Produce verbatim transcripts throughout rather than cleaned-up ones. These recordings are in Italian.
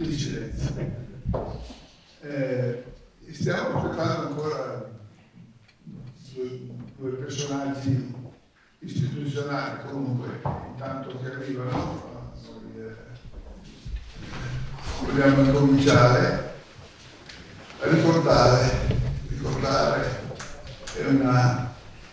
di silenzio. Eh, stiamo aspettando ancora due, due personaggi istituzionali, comunque, intanto che arrivano, noi eh, vogliamo cominciare a ricordare, ricordare è una,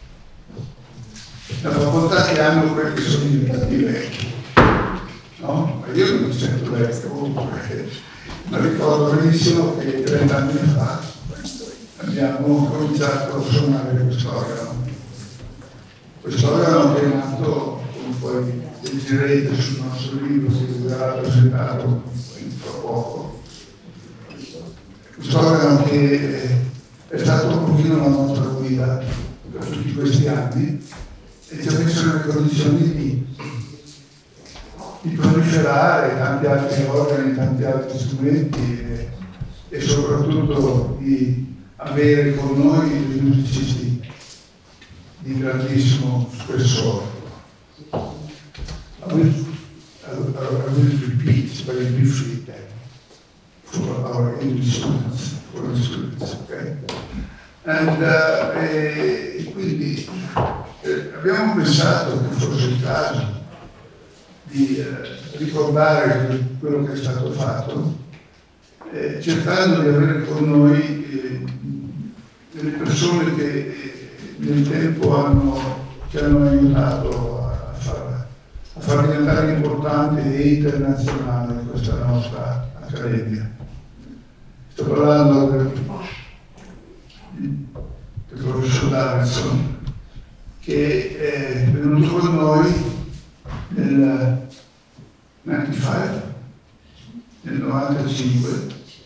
una facoltà che hanno quelli che sono diventati vecchi, no? Ma io non mi sento vecchio comunque, ma ricordo benissimo che trent'anni fa abbiamo cominciato a suonare quest'organo. Quest'organo che è nato, come poi leggerete sul nostro libro che vi verrà presentato tra poco. Quest'organo che è stato un pochino la nostra guida per tutti questi anni e ci ha messo nelle condizioni di, di proliferare tanti altri organi, tanti altri strumenti e, e soprattutto di avere con noi dei musicisti di grandissimo spessore. I will, I will, I will repeat very briefly then for our English students, for the students, okay? And, uh, e quindi eh, abbiamo pensato che fosse il caso di eh, ricordare quello che è stato fatto, eh, cercando di avere con noi eh, delle persone che eh, nel tempo hanno, ci hanno aiutato a far, a far diventare importante e internazionale questa nostra accademia. Sto parlando del, del professor Davidson, che è venuto con noi nel novantacinque, nel novantacinque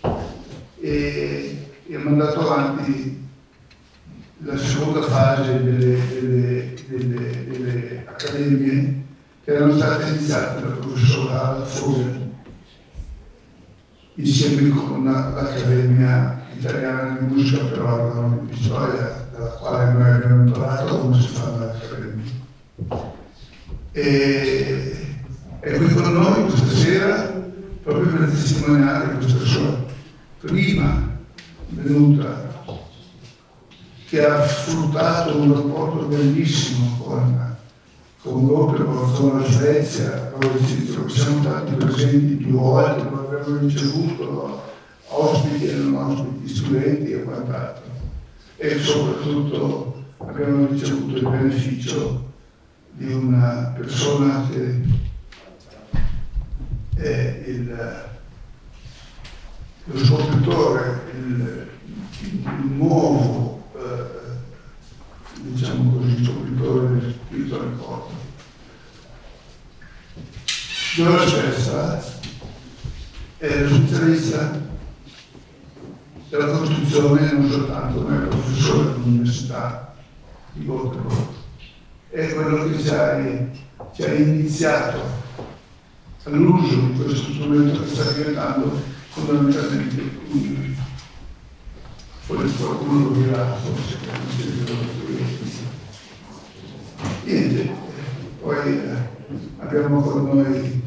e, e ha mandato avanti la seconda fase delle, delle, delle, delle accademie che erano state iniziate dal professor Harald Vogel insieme con l'Accademia Italiana di Musica per Organo di Pistoia, dalla quale noi abbiamo imparato come si fa nell'Accademia. E è qui con noi questa sera proprio per testimoniare questa sua prima venuta, che ha sfruttato un rapporto bellissimo con, con l'Opera, con la Svezia, dove siamo stati presenti più volte, dove abbiamo ricevuto ospiti e non ospiti, studenti e quant'altro. E soprattutto abbiamo ricevuto il beneficio di una persona che è il, lo scopritore, il, il nuovo diciamo così, scopritore del spirito del corpo. George Bessa è lo specialista della costruzione non soltanto, ma è professore all'Università di Göteborg. È quello che ci ha, ci ha iniziato all'uso di questo strumento che sta diventando fondamentalmente un poi qualcuno lo dirà, forse che non si niente, poi eh, abbiamo con noi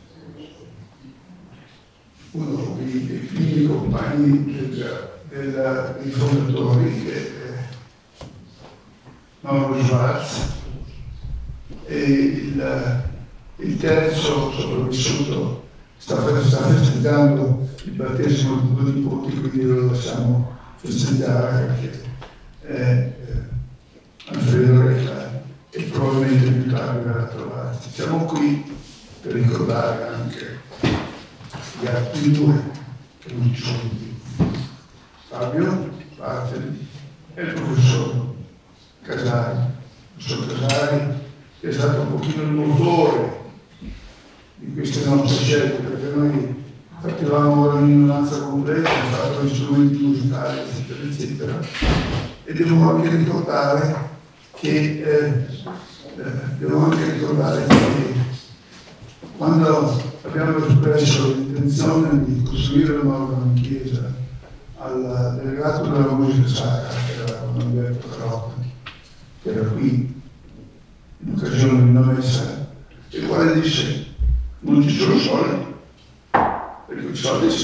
uno dei, dei primi compagni del, del, dei fondatori, che è Mauro Schwarz, e il, il terzo sopravvissuto sta, sta festeggiando il battesimo di due nipoti, quindi lo lasciamo festeggiare perché è eh, Alfredo Recla e probabilmente più tardi verrà a trovarci. Siamo qui per ricordare anche gli altri due che non ci sono più. Fabio Bartoli e il professor Casari. Il professor Casari che è stato un pochino il motore di queste nostre scelte, perché noi partivamo da un'ignoranza completa, abbiamo fatto gli strumenti musicali, eccetera, eccetera. E devo anche ricordare che, eh, eh, devo anche ricordare che quando abbiamo espresso l'intenzione di costruire una nuova chiesa al delegato della musica sacra, che era con Alberto Carocca, che era qui in occasione di una messa, il quale disse: non ci sono soldi, perché i soldi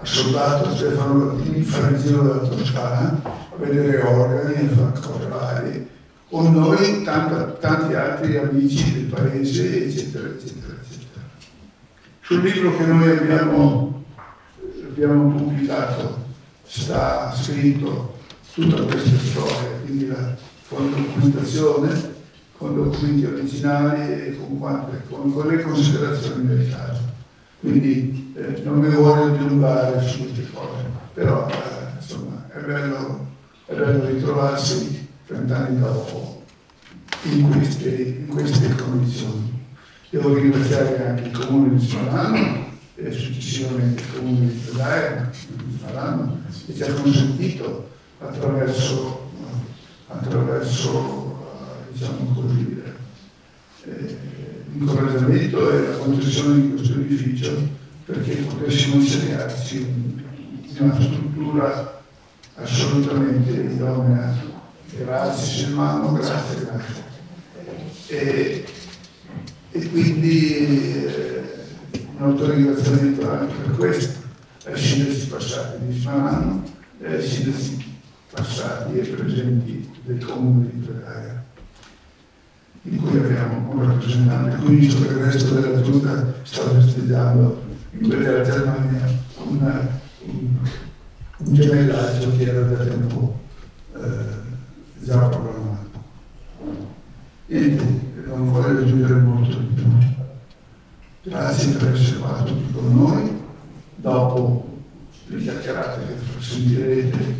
soldato Stefano Latini fare il giro della Toscana a vedere organi e fare cose varie, con noi tanti, tanti altri amici del paese, eccetera, eccetera, eccetera. Sul libro che noi abbiamo, abbiamo pubblicato sta scritto tutta questa storia, quindi la, con documentazione, con documenti originali e con, quante, con, con le considerazioni del caso. Quindi eh, non mi voglio dilungare su queste cose, però eh, insomma è bello, è bello ritrovarsi trent'anni dopo in queste, in queste condizioni. Devo ringraziare anche il comune di Sparano e successivamente il comune di Tredaia, di Sparano, che ci ha consentito attraverso, attraverso diciamo così, eh, l'incoraggiamento e la concessione di questo edificio perché potessimo insediarci in una struttura assolutamente idonea. Grazie Silvano, grazie, grazie. E, e quindi eh, un altro ringraziamento anche per questo, ai sindaci passati di Sparano e ai sindaci passati e presenti del comune di Tredaia, in cui abbiamo un rappresentante. Qui visto che il resto della giunta sta festeggiando in quella della Germania una, un, un gemellaggio che era da tempo eh, già programmato. Niente, non voglio aggiungere molto di più. Grazie per essere qua tutti con noi. Dopo le chiacchierate che sentirete,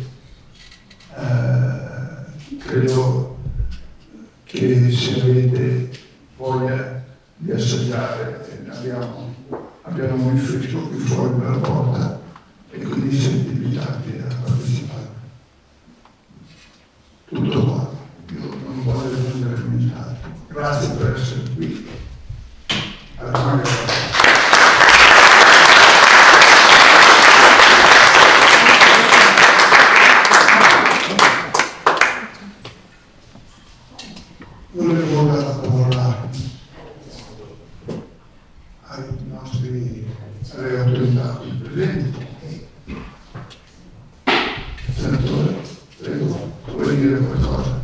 eh, credo che se avete voglia di assaggiare, abbiamo, abbiamo un fresco qui fuori dalla porta e quindi siete invitati a partecipare. Tutto qua, io non voglio aggiungere nient'altro. Grazie per essere qui. Allora, volevo dare la parola ai nostri, alle autorità qui presenti. Senatore, prego, vuoi dire qualcosa?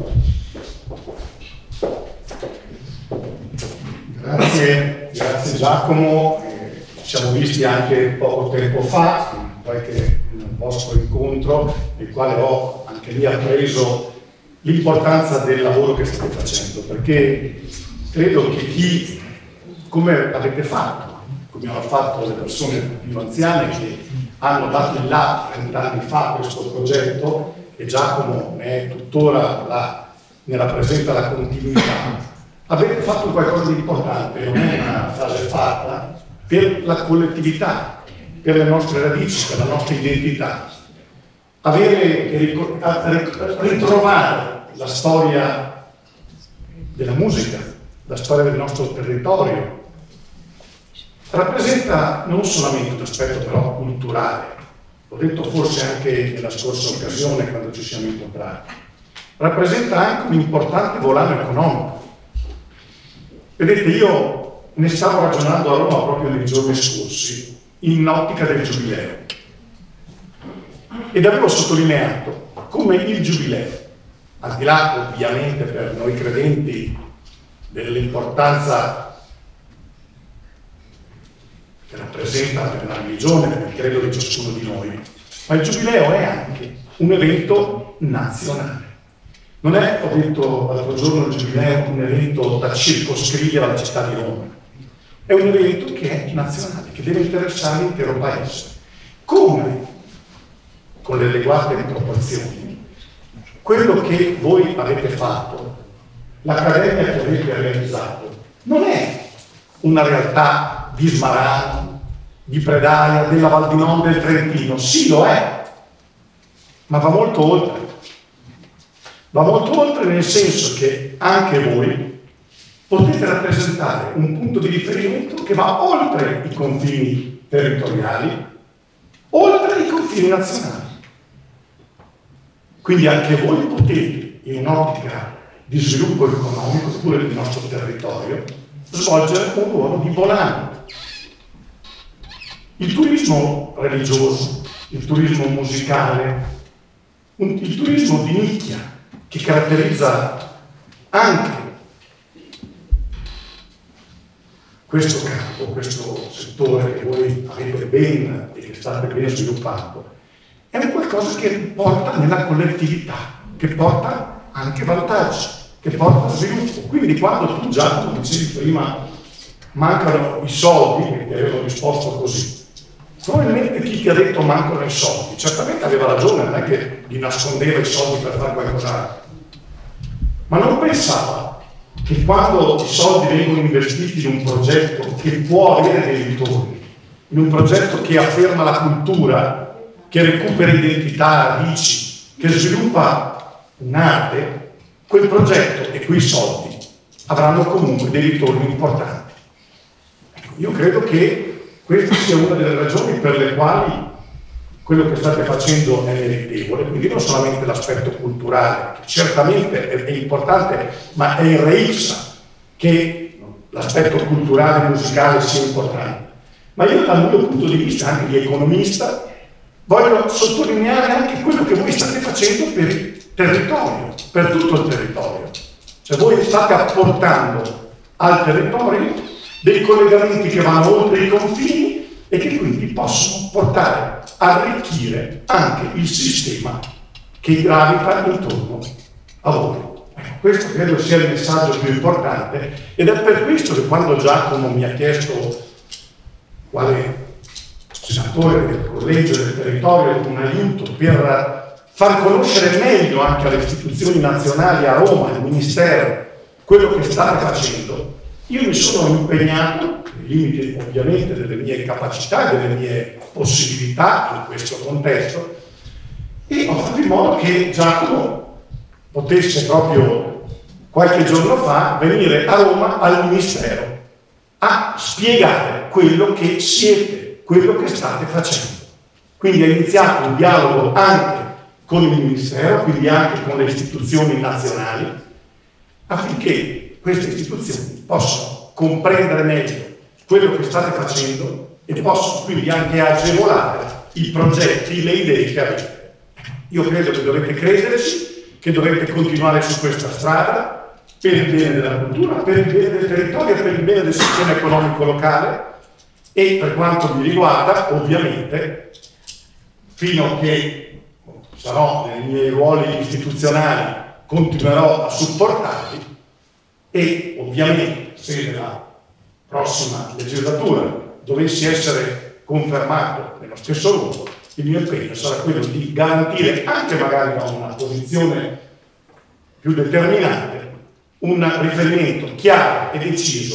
Grazie, grazie Giacomo. Eh, ci siamo visti anche poco tempo fa, in qualche in un vostro incontro, nel quale ho anche lì appreso l'importanza del lavoro che state facendo, perché credo che chi, come avete fatto, come hanno fatto le persone più anziane che hanno dato il là trent'anni fa a questo progetto, e Giacomo ne è tuttora la, ne rappresenta la continuità, avete fatto qualcosa di importante, non è una frase fatta, per la collettività, per le nostre radici, per la nostra identità. Avere e ritrovare la storia della musica, la storia del nostro territorio, rappresenta non solamente un aspetto però culturale, l'ho detto forse anche nella scorsa occasione quando ci siamo incontrati, rappresenta anche un importante volano economico. Vedete, io ne stavo ragionando a Roma proprio nei giorni scorsi, in ottica del Giubileo, ed avevo sottolineato come il Giubileo, al di là ovviamente per noi credenti dell'importanza che rappresenta per la religione, per il credo di ciascuno di noi, ma il Giubileo è anche un evento nazionale. Non è, ho detto l'altro giorno, il Giubileo un evento da circoscrivere alla città di Roma, è un evento che è nazionale, che deve interessare l'intero paese. Come? Con le adeguate proporzioni. Quello che voi avete fatto, l'accademia che avete realizzato, non è una realtà di Smarano, di Tredaia, della Val di Non, del Trentino. Sì, lo è, ma va molto oltre. Va molto oltre nel senso che anche voi potete rappresentare un punto di riferimento che va oltre i confini territoriali, oltre i confini nazionali. Quindi anche voi potete, in un'ottica di sviluppo economico pure del nostro territorio, svolgere un ruolo di volano. Il turismo religioso il turismo musicale, un, il turismo di nicchia che caratterizza anche questo campo, questo settore che voi avete ben e che state ben sviluppando, è un qualcosa che porta nella collettività, che porta anche vantaggi, che porta sviluppo. Quindi quando tu già, come dicevi prima, mancano i soldi, e ti avevo risposto così, probabilmente chi ti ha detto mancano i soldi, certamente aveva ragione, non è che gli nascondeva i soldi per fare qualcos'altro, ma non pensava che quando i soldi vengono investiti in un progetto che può avere dei ritorni, in un progetto che afferma la cultura, che recupera identità, radici, che sviluppa un'arte, quel progetto e quei soldi avranno comunque dei ritorni importanti. Io credo che questa sia una delle ragioni per le quali quello che state facendo è meritevole, quindi non solamente l'aspetto culturale, che certamente è, è importante, ma è in re ipsa che l'aspetto culturale e musicale sia importante. Ma io dal mio punto di vista, anche di economista, voglio sottolineare anche quello che voi state facendo per il territorio, per tutto il territorio. Cioè voi state apportando al territorio dei collegamenti che vanno oltre i confini e che quindi possono portare a arricchire anche il sistema che gravita intorno a voi. Ecco, questo credo sia il messaggio più importante ed è per questo che quando Giacomo mi ha chiesto quale senatore del collegio del territorio un aiuto per far conoscere meglio anche alle istituzioni nazionali, a Roma, al Ministero, quello che state facendo, io mi sono impegnato, nei limiti ovviamente delle mie capacità e delle mie possibilità in questo contesto, e ho fatto in modo che Giacomo potesse proprio qualche giorno fa venire a Roma al Ministero a spiegare quello che siete, quello che state facendo. Quindi ha iniziato un dialogo anche con il Ministero, quindi anche con le istituzioni nazionali, affinché queste istituzioni possano comprendere meglio quello che state facendo e possono quindi anche agevolare i progetti, le idee che avete. Io credo che dovete crederci, che dovete continuare su questa strada per il bene della cultura, per il bene del territorio, per il bene del sistema economico locale e per quanto mi riguarda, ovviamente, fino a che sarò nei miei ruoli istituzionali, continuerò a supportarvi e ovviamente se nella prossima legislatura dovessi essere confermato nello stesso ruolo, il mio impegno sarà quello di garantire, anche magari da una posizione più determinante, un riferimento chiaro e deciso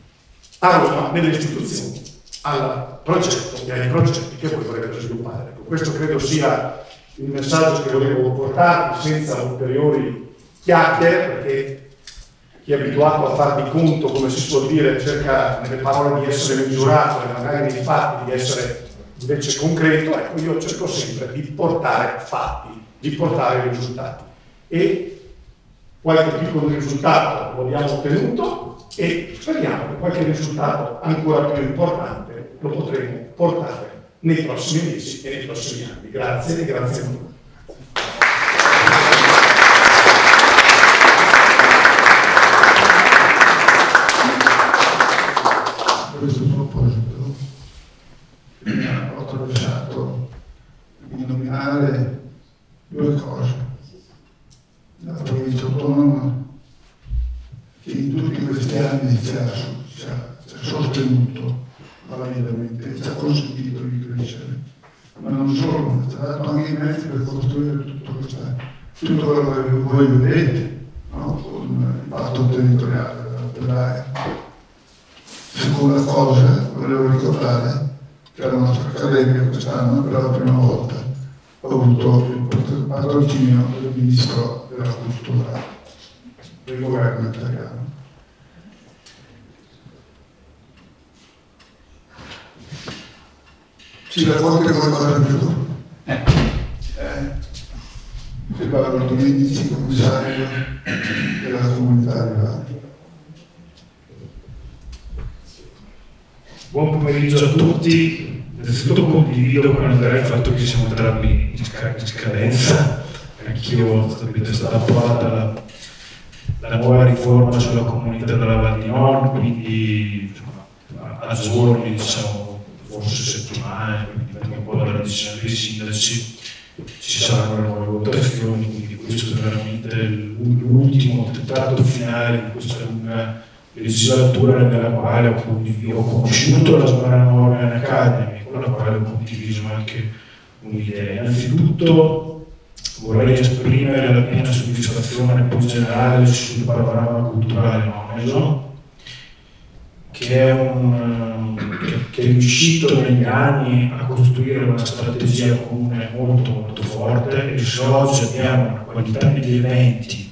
a Roma, nelle istituzioni, al progetto e ai progetti che voi vorrete sviluppare. Ecco, questo credo sia il messaggio che volevo portarvi senza ulteriori chiacchiere, perché chi è abituato a far di conto, come si suol dire, cerca nelle parole di essere misurato e magari nei fatti di essere invece concreto. Ecco, io cerco sempre di portare fatti, di portare risultati. E qualche piccolo risultato lo abbiamo ottenuto e speriamo che qualche risultato ancora più importante lo potremo portare nei prossimi mesi e nei prossimi anni. Grazie e grazie a tutti. Questo proposito mi ha attraversato di nominare due cose. La provincia autonoma che in tutti questi anni ci ha, ci ha, ci ha sostenuto validamente, ci ha consentito di crescere, ma non solo, ci ha dato anche i mezzi per costruire tutto, questa, tutto quello che voi vedete, no? Con il patto territoriale dell'area. Seconda cosa, volevo ricordare che alla nostra accademia quest'anno per la prima volta ho avuto il patrocinio del Ministro della Cultura del governo italiano. Ci racconti qualcosa in più? Eh. eh. Si parlano Domenici, commissario della comunità rurale. Buon pomeriggio a tutti, innanzitutto condivido con Andrea il fatto che siamo entrambi in scadenza. Anch'io è stata approvata la, la nuova riforma sulla comunità della Val di Non, quindi insomma, a giorni, diciamo, forse settimane, dipende un po' dalla decisione dei sindaci, ci saranno le nuove votazioni, quindi questo è veramente l'ultimo tratto finale di questa lunga legislatura nella quale ho, ho conosciuto la Sbarano Organ Academy, con la quale ho condiviso anche un'idea. Innanzitutto vorrei esprimere la piena soddisfazione poi generale sul panorama culturale noneso, che è, un, che è riuscito negli anni a costruire una strategia comune molto molto forte, e se oggi abbiamo una qualità degli eventi,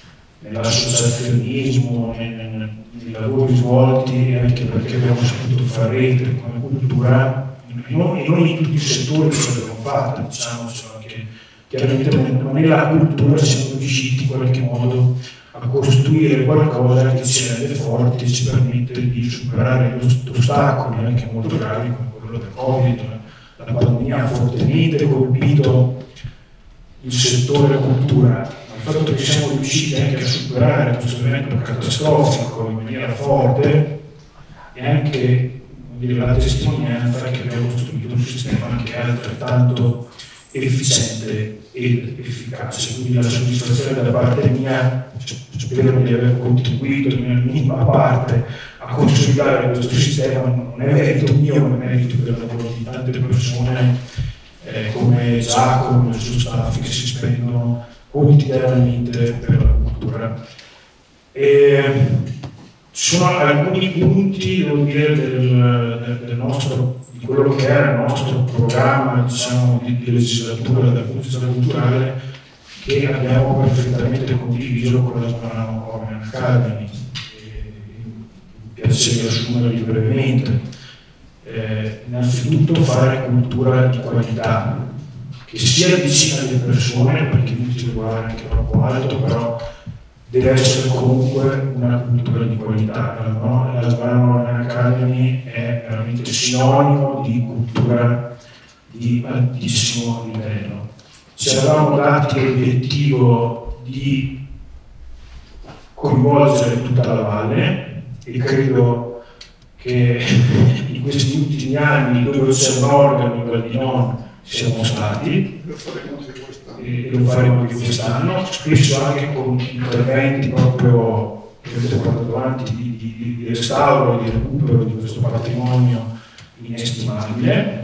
nell'associazionismo, nei, nei lavori svolti, anche perché abbiamo saputo fare rete come cultura, e non, e non in tutti i settori che abbiamo fatto, diciamo, che chiaramente non è la cultura, siamo riusciti in qualche modo a costruire qualcosa che ci rende forti e ci permette di superare gli ostacoli anche molto gravi come quello del Covid. La pandemia ha fortemente colpito il settore della cultura. Il fatto che siamo riusciti anche a superare questo evento catastrofico in maniera forte è anche dire, la testimonianza che abbiamo costruito un sistema che è altrettanto efficiente ed efficace. Quindi la soddisfazione da parte mia, spero di aver contribuito in minima parte a consolidare questo sistema, non è merito mio, ma è merito del lavoro di tante persone eh, come Giacomo e il suo staff che si spendono quotidianamente per la cultura. E ci sono alcuni punti, devo dire, del, del, del nostro, di quello che era il nostro programma, diciamo, di, di legislatura dal punto di vista culturale, che abbiamo perfettamente condiviso con la Sbarano Organ Academy. Mi piace riassumerli brevemente. Eh, innanzitutto fare cultura di qualità, che sia vicina alle persone, perché non si può andare anche troppo alto, però deve essere comunque una cultura di qualità, no? La Sbarano Organ Academy è veramente sinonimo di cultura di altissimo livello. Ci eravamo dati l'obiettivo di coinvolgere tutta la valle e credo che in questi ultimi anni, dove c'è un organo in Val di Non, siamo stati e lo faremo anche quest'anno, spesso anche con interventi proprio che abbiamo portato avanti di, di, di restauro e di recupero di questo patrimonio inestimabile.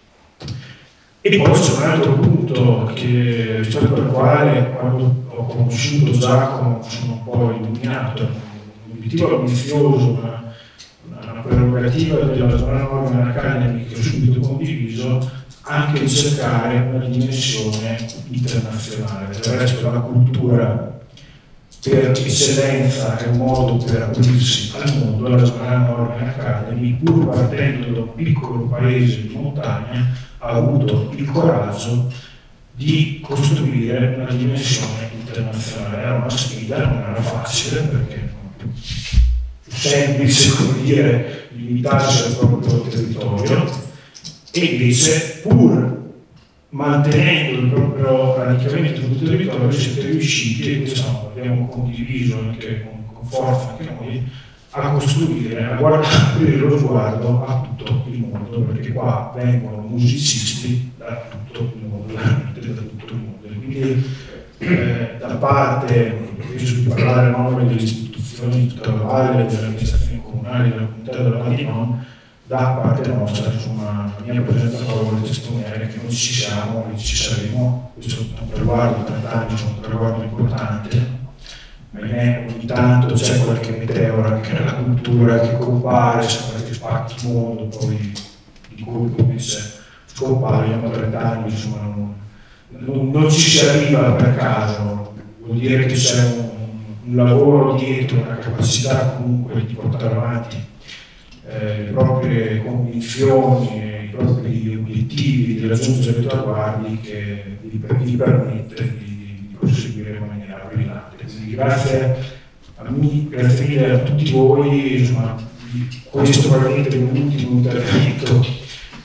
E poi c'è un altro punto che, rispetto al quale, quando ho conosciuto Giacomo, sono un po' illuminato. Un obiettivo ambizioso, una, una prerogativa della Sbarano Organ Academy che ho subito condiviso, anche di cercare una dimensione internazionale. Del resto la cultura per eccellenza è un modo per aprirsi al mondo. La Sbarano Organ Academy, pur partendo da un piccolo paese di montagna, ha avuto il coraggio di costruire una dimensione internazionale. Era una sfida, non era facile, perché è più semplice, come dire, limitarsi al proprio territorio, e invece, pur mantenendo il proprio radicamento sul territorio, siete riusciti, e questo abbiamo condiviso anche con, con forza anche noi, a costruire, a guardare, aprire lo sguardo a tutto il mondo, perché qua vengono musicisti da tutto il mondo, veramente da tutto il mondo. E quindi eh, da parte, penso di parlare a nome delle istituzioni di tutta la valle, delle amministrazioni comunali, della comunità della Val di Non, da parte nostra, insomma, la mia presenza qua vuole testimoniare che noi ci siamo e ci saremo. Questo è un traguardo, trent'anni sono un traguardo importante. Ahimè, ogni tanto c'è qualche meteora anche nella cultura che compare, sembra che spacchi il mondo, poi di colpo invece scompare, ma trent'anni insomma non, non, non ci si arriva per caso, vuol dire che c'è un, un lavoro dietro, una capacità comunque di portare avanti eh, le proprie convinzioni, i propri obiettivi, di raggiungere i traguardi che vi, vi permette di, di proseguire in maniera brillante. Quindi grazie a me, grazie mille a tutti voi, insomma, questo probabilmente è l'ultimo intervento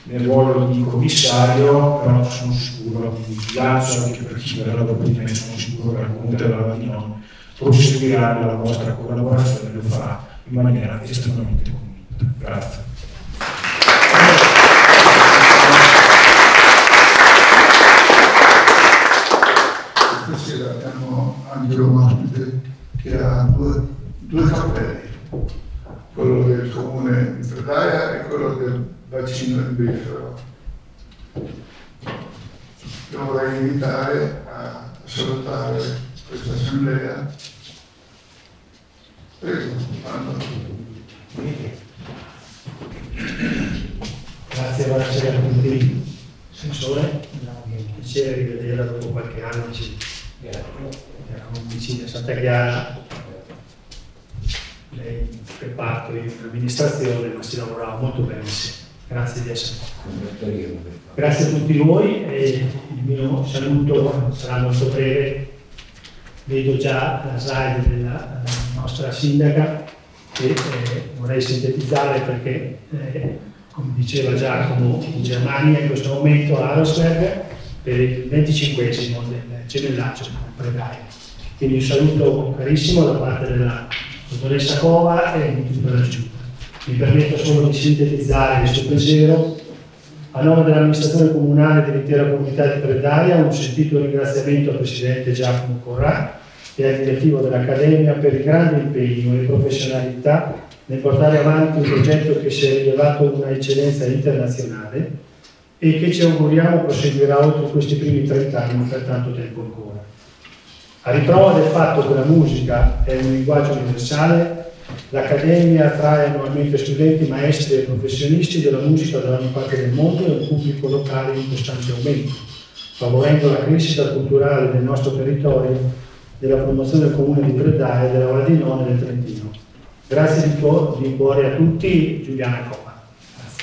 nel ruolo di commissario, però sono sicuro, di lancio anche per chi verrà dopo di me, sono sicuro che al Comune della Valle di Non proseguirà la vostra collaborazione e lo farà in maniera estremamente convinta. Grazie. Stasera abbiamo anche un ospite che ha due, due cappelli, quello del comune di Predaia e quello del bacino di Bifero. Lo vorrei invitare a salutare questa assemblea. Prego, Anno. Grazie, buonasera a tutti. Sensore, è un piacere rivederla dopo qualche anno. Ci eravamo vicini a Santa Chiara, lei che parte in amministrazione, ma si lavorava molto bene insieme. Grazie di essere qui. Grazie a tutti voi e il mio saluto sarà molto breve. Vedo già la slide della nostra sindaca e eh, vorrei sintetizzare perché, eh, come diceva Giacomo, in Germania in questo momento a Arlsberg per il venticinquesimo del gemellaggio Predaia. Quindi un saluto carissimo da parte della dottoressa Cova e di tutta la Giunta. Mi permetto solo di sintetizzare il suo pensiero. A nome dell'amministrazione comunale e dell'intera comunità di Predaia, un sentito ringraziamento al Presidente Giacomo Corrà e al direttivo dell'Accademia per il grande impegno e professionalità nel portare avanti un progetto che si è rivelato una eccellenza internazionale e che ci auguriamo proseguirà oltre questi primi trent'anni per tanto tempo ancora. A riprova del fatto che la musica è un linguaggio universale, l'Accademia attrae annualmente studenti, maestri e professionisti della musica da ogni parte del mondo e un pubblico locale in costante aumento, favorendo la crescita culturale del nostro territorio, della promozione del comune di Predaia e della Val di Non e del Trentino. Grazie di, tuo, di cuore a tutti, Giuliana Coma. Grazie.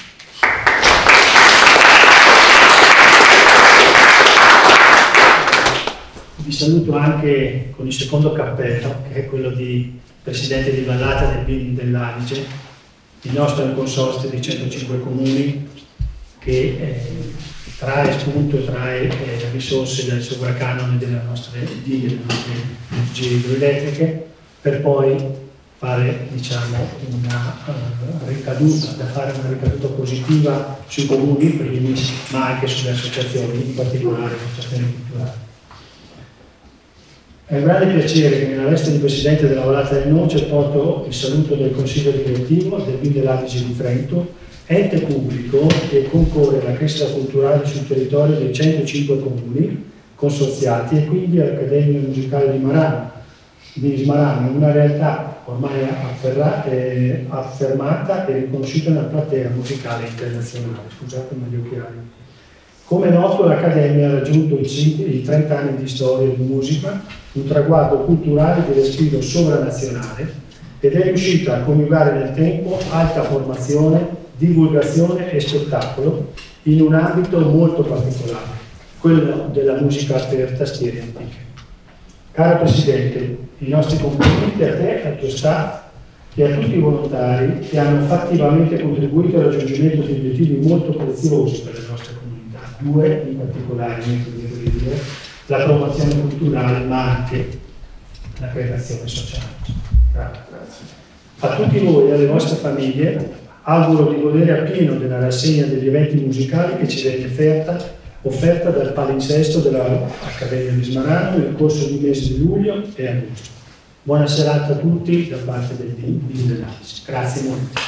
Vi saluto anche con il secondo cappello, che è quello di Presidente di Vallata del B I N dell'Adige, il nostro consorzio di centocinque comuni che eh, trae spunto e trae eh, risorse dal sovracanone delle nostre dighe, delle nostre energie idroelettriche, per poi fare diciamo, una uh, ricaduta, da fare una ricaduta positiva sui comuni primis, ma anche sulle associazioni, in particolare le associazioni culturali. È un grande piacere che nella veste di Presidente della Vallata del Noce porto il saluto del Consiglio direttivo del B I N dell'Adige di Trento, ente pubblico che concorre alla crescita culturale sul territorio dei centocinque comuni consorziati e quindi all'Accademia Musicale di Marano, di Smarano, una realtà ormai afferra, eh, affermata e riconosciuta nella platea musicale internazionale. Scusatemi gli occhiali. Come è noto, l'Accademia ha raggiunto i trenta anni di storia di musica, un traguardo culturale di respiro sovranazionale, ed è riuscita a coniugare nel tempo alta formazione, divulgazione e spettacolo in un ambito molto particolare, quello della musica per tastiere antiche. Caro Presidente, i nostri complimenti a te, al tuo staff e a tutti i volontari che hanno fattivamente contribuito al raggiungimento di obiettivi molto preziosi per le nostre comunità, due in particolare, devo dire, la promozione culturale ma anche la creazione sociale. Grazie. A tutti voi e alle vostre famiglie auguro di godere appieno della rassegna degli eventi musicali che ci viene offerta, offerta dal palinsesto dell'Accademia di Smarano nel corso di mesi di luglio e agosto. Buona serata a tutti da parte del B I N dell'Adige. Grazie molto.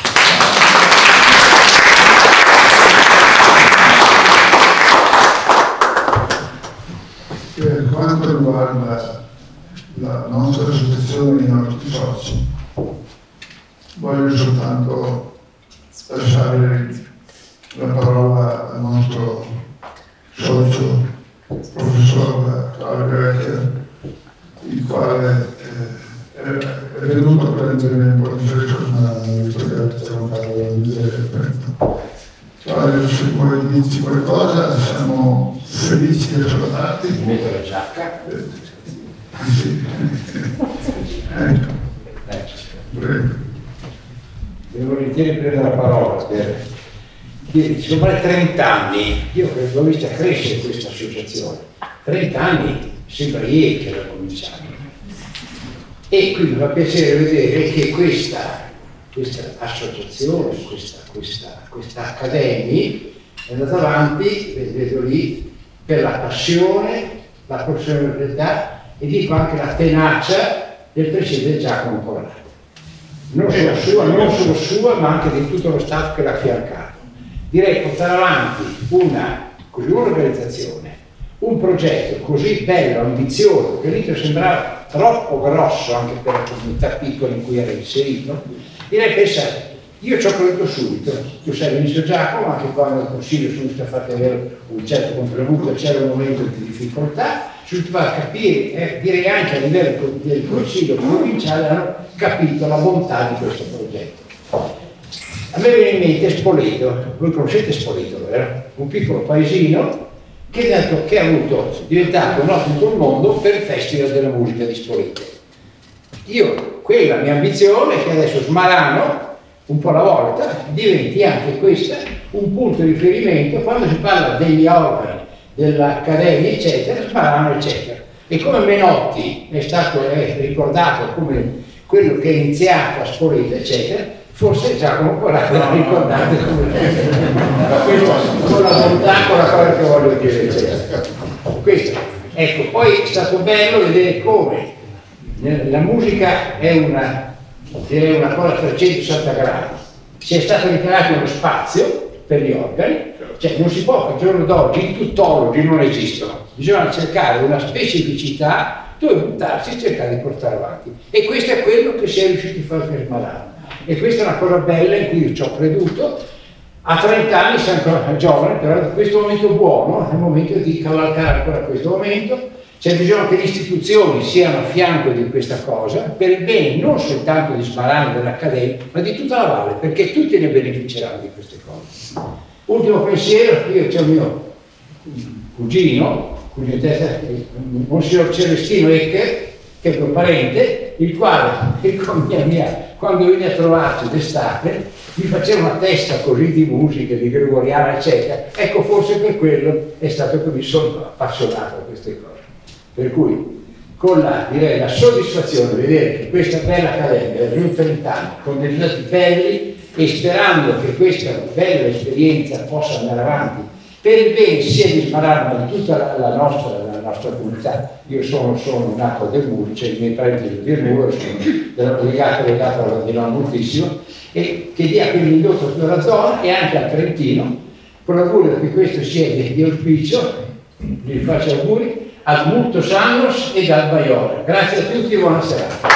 Per quanto riguarda la nostra associazione e i nostri soci, voglio soltanto lasciare la parola al nostro socio, professor Claudio Vecchia, il quale eh, è, è venuto a prendere un po' di fresco, ma stiamo parlando. Claudio, se vuoi dirci qualcosa, siamo felici di salutarti. Mi metto la giacca. Eh, sì. Ecco. Prego. Devo volentieri prendere la parola per ci sono trenta anni, io credo l'ho vista crescere questa associazione, trenta anni sembra ieri che l'ho cominciato, e quindi mi fa piacere vedere che questa, questa associazione, questa, questa, questa accademia è andata avanti, vedo lì, per la passione, la professionalità e dico anche la tenacia del presidente Giacomo Corrado. Non solo sua, non solo sua, ma anche di tutto lo staff che l'ha affiancato. Direi portare avanti una così un'organizzazione, un progetto così bello, ambizioso, che all'inizio sembrava troppo grosso anche per la comunità piccola in cui era inserito. Direi, pensate, io ci ho creduto subito, tu sai benissimo Giacomo, anche quando al Consiglio sono stati fatti avere un certo contributo, c'era un momento di difficoltà, si va a capire, eh, direi anche a livello del Consiglio provinciale hanno capito la bontà di questo progetto. A me viene in mente Spoleto, voi conoscete Spoleto, vero? Un piccolo paesino che, dato, che è avuto, diventato noto in tutto il mondo per il Festival della Musica di Spoleto. Io, quella mia ambizione è che adesso Smarano, un po' alla volta, diventi anche questa un punto di riferimento quando si parla degli organi, dell'Accademia, eccetera, Smarano, eccetera. E come Menotti è stato è ricordato come quello che è iniziato a Spoleto, eccetera, forse Giacomo Corrado l'ha ricordato come questo, con la bontà, con la cosa che voglio dire, eccetera. Questo, ecco, poi è stato bello vedere come la musica è una, direi una cosa a trecentosessanta gradi. Si è stato ricreato uno spazio per gli organi, cioè non si può, al giorno d'oggi i tuttologi non esistono, bisogna cercare una specificità dove buttarsi e cercare di portare avanti. E questo è quello che si è riusciti a fare per Smarano. E questa è una cosa bella in cui io ci ho creduto. A trenta anni sei ancora giovane, però in questo momento buono, è il momento di cavalcare ancora questo momento. C'è bisogno che le istituzioni siano a fianco di questa cosa, per il bene non soltanto di Smarano, dell'Accademia, ma di tutta la Valle, perché tutti ne beneficeranno di queste cose. Ultimo pensiero, io c'è il mio cugino, Monsignor Celestino Ecche, che è un parente, il quale, con mia, mia, quando viene a trovarci d'estate, mi faceva una testa così di musica, di gregoriana, eccetera. Ecco, forse per quello è stato che mi sono appassionato a queste cose. Per cui, con la, direi, la soddisfazione di vedere che questa bella accademia è venuta in tanto, con dei risultati belli, e sperando che questa bella esperienza possa andare avanti per il bene sia di Smarano ma di tutta la, la, nostra, la nostra comunità. Io sono, sono nato del Murcia, i miei parenti del Virmuro, sono legato, legato alla Vadilona moltissimo, e che dia quindi indotto a tutta la zona e anche al Trentino, con l'augurio che questo sia di, di auspicio, vi faccio auguri, ad Multos Annos ed al Baiola. Grazie a tutti e buona serata.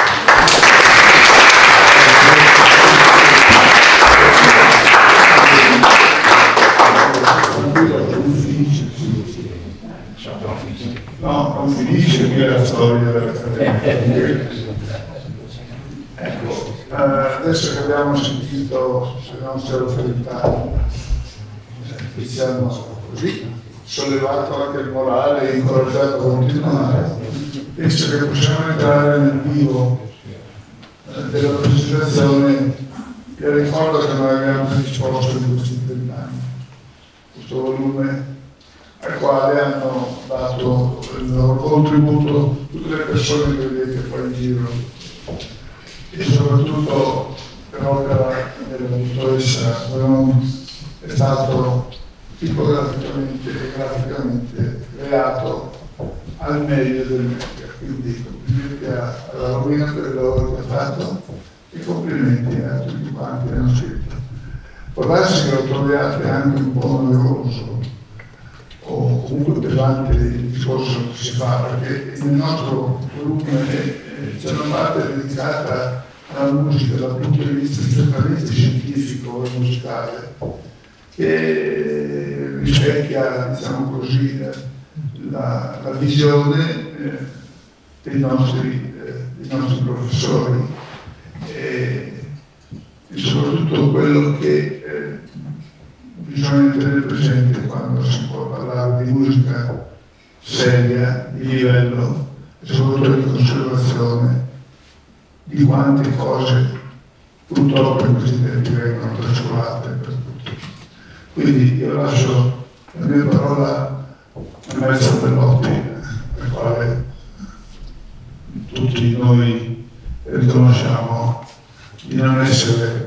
No, non finisce qui la storia dell'Accademia. Ecco, eh, adesso che abbiamo sentito le nostre autorità che ci hanno così sollevato anche il morale e incoraggiato a continuare, penso che possiamo entrare nel vivo eh, della presentazione, che ricordo che noi abbiamo predisposto in questi vent'anni. Questo volume al quale hanno dato il loro contributo tutte le persone che vedete qua in giro e soprattutto per opera della dottoressa è stato tipograficamente e graficamente creato al meglio del meglio, quindi complimenti alla Romina per il lavoro che ha fatto e complimenti a tutti quanti che hanno scritto. Può darsi che lo troviate anche un po' noioso o comunque pesante il discorso che si fa, perché nel nostro volume c'è una parte dedicata alla musica dal punto di vista strettamente scientifico e musicale, che rispecchia, diciamo così, la, la visione eh, dei, nostri, eh, dei nostri professori e, e soprattutto quello che eh, bisogna tenere presente quando si può parlare di musica seria, di livello e soprattutto di conservazione di quante cose purtroppo in questi tempi vengono trascurate per tutti. Quindi io lascio la mia parola a Maestro Bellotti, al quale tutti noi riconosciamo di non essere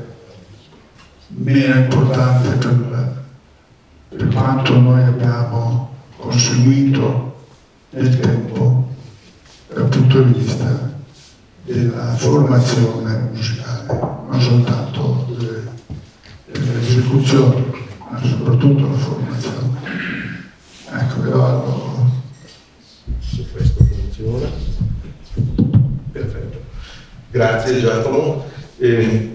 meno importante per, per quanto noi abbiamo conseguito nel tempo dal punto di vista della formazione musicale, non soltanto delle, delle esecuzioni, ma soprattutto la formazione. Ecco, che vado. Se questo funziona. Perfetto. Grazie Giacomo. Eh,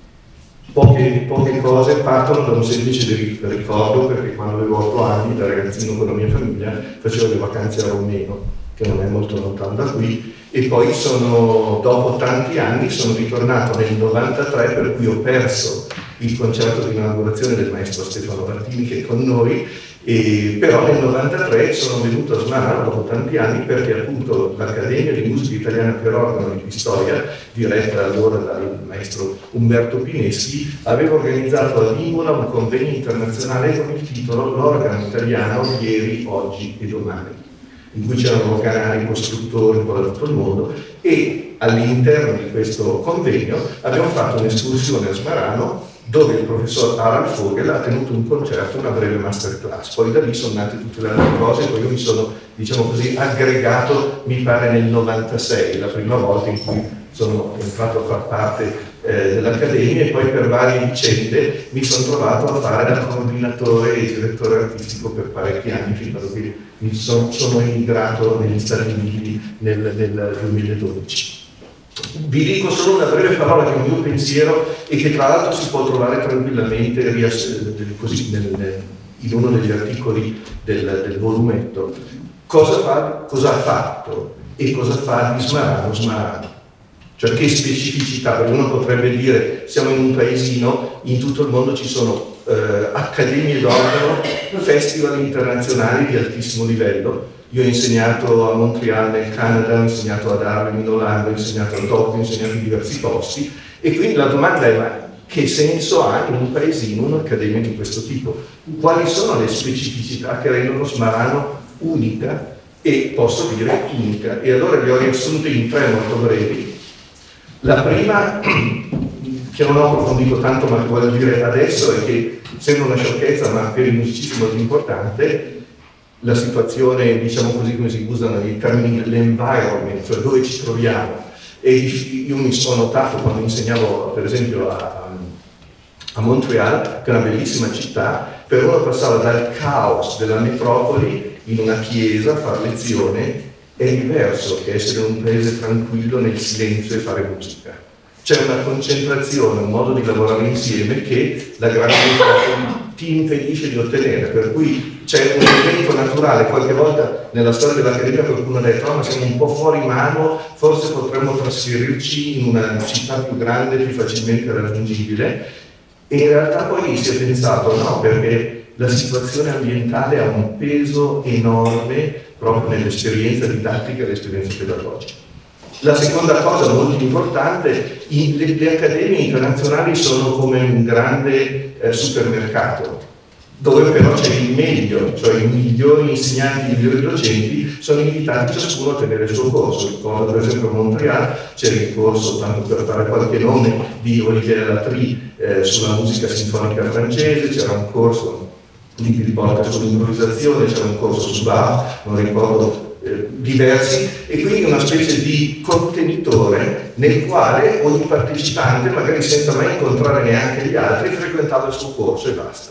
poche, poche cose partono da un semplice ricordo, perché quando avevo otto anni, da ragazzino con la mia famiglia, facevo le vacanze a Romeno, che non è molto lontano da qui, e poi sono, dopo tanti anni sono ritornato nel novantatré, per cui ho perso il concerto di inaugurazione del maestro Stefano Martini, che è con noi, e però nel novantatré sono venuto a Smarano dopo tanti anni, perché appunto l'Accademia di Musica Italiana per Organo di Pistoia, diretta allora dal maestro Umberto Pineschi, aveva organizzato a Imola un convegno internazionale con il titolo L'organo italiano ieri, oggi e domani, in cui c'erano canali, costruttori un po' da tutto il mondo, e all'interno di questo convegno abbiamo fatto un'escursione a Smarano, dove il professor Harald Vogel ha tenuto un concerto, una breve masterclass. Poi da lì sono nate tutte le altre cose, poi io mi sono, diciamo così, aggregato, mi pare nel novantasei, la prima volta in cui sono entrato a far parte eh, dell'Accademia, e poi per varie vicende mi sono trovato a fare da coordinatore e direttore artistico per parecchi anni, fino a che mi sono, sono emigrato negli Stati Uniti nel, nel duemiladodici. Vi dico solo una breve parola, che è un mio pensiero e che tra l'altro si può trovare tranquillamente così, nel, in uno degli articoli del, del volumetto. Cosa, fa, cosa ha fatto e cosa fa di Smarano Smarano? Cioè che specificità, perché uno potrebbe dire siamo in un paesino, in tutto il mondo ci sono eh, accademie d'organo, festival internazionali di altissimo livello. Io ho insegnato a Montreal nel Canada, ho insegnato ad Harlem in Olanda, ho insegnato a Tokyo, ho insegnato in diversi posti, e quindi la domanda è: ma che senso ha in un paesino un'accademia di questo tipo? Quali sono le specificità che rendono Smarano unica, e posso dire unica? E allora le ho riassunte in tre molto brevi. La prima, che non ho approfondito tanto ma che voglio dire adesso, è che sembra una sciocchezza, ma per i musicisti molto importante, la situazione, diciamo così, come si usano i termini dell'environment, cioè dove ci troviamo. E io mi sono notato quando insegnavo, per esempio, a, a Montreal, che è una bellissima città, per uno passava dal caos della metropoli in una chiesa a fare lezione, è diverso che essere in un paese tranquillo nel silenzio e fare musica. C'è una concentrazione, un modo di lavorare insieme che la grande metropoli ti impedisce di ottenere, per cui c'è un elemento naturale. Qualche volta nella storia dell'Accademia qualcuno ha detto oh, ma siamo un po' fuori mano, forse potremmo trasferirci in una città più grande, più facilmente raggiungibile, e in realtà poi si è pensato no, perché la situazione ambientale ha un peso enorme proprio nell'esperienza didattica e nell'esperienza pedagogica. La seconda cosa molto importante, i, le, le accademie internazionali sono come un grande eh, supermercato, dove però c'è il meglio, cioè i migliori insegnanti, i migliori docenti sono invitati ciascuno a tenere il suo corso. Ricordo per esempio a Montreal c'era il corso, tanto per fare qualche nome, di Olivier Latry eh, sulla musica sinfonica francese, c'era un corso di Pilporta sull'improvvisazione, c'era un corso su Bach, non ricordo, eh, diversi, e quindi una specie di contenitore nel quale ogni partecipante, magari senza mai incontrare neanche gli altri, frequentava il suo corso e basta.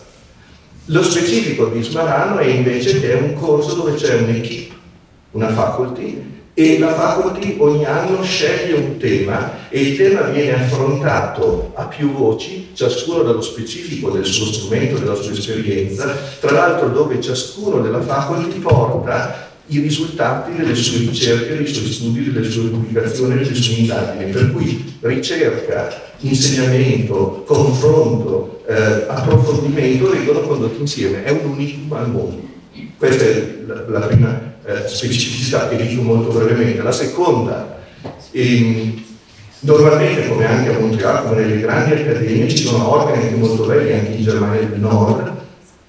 Lo specifico di Smarano è invece che è un corso dove c'è un'equipe, una faculty, e la faculty ogni anno sceglie un tema e il tema viene affrontato a più voci, ciascuno dallo specifico del suo strumento, della sua esperienza, tra l'altro dove ciascuno della faculty porta i risultati delle sue ricerche, dei suoi studi, delle sue pubblicazioni, delle sue indagini, per cui ricerca, insegnamento, confronto, eh, approfondimento vengono condotti insieme, è un unicum al mondo. Questa è la, la prima eh, specificità che dico molto brevemente. La seconda, ehm, normalmente come anche a Montreal, come nelle grandi accademie, ci sono organi molto belli anche in Germania del Nord,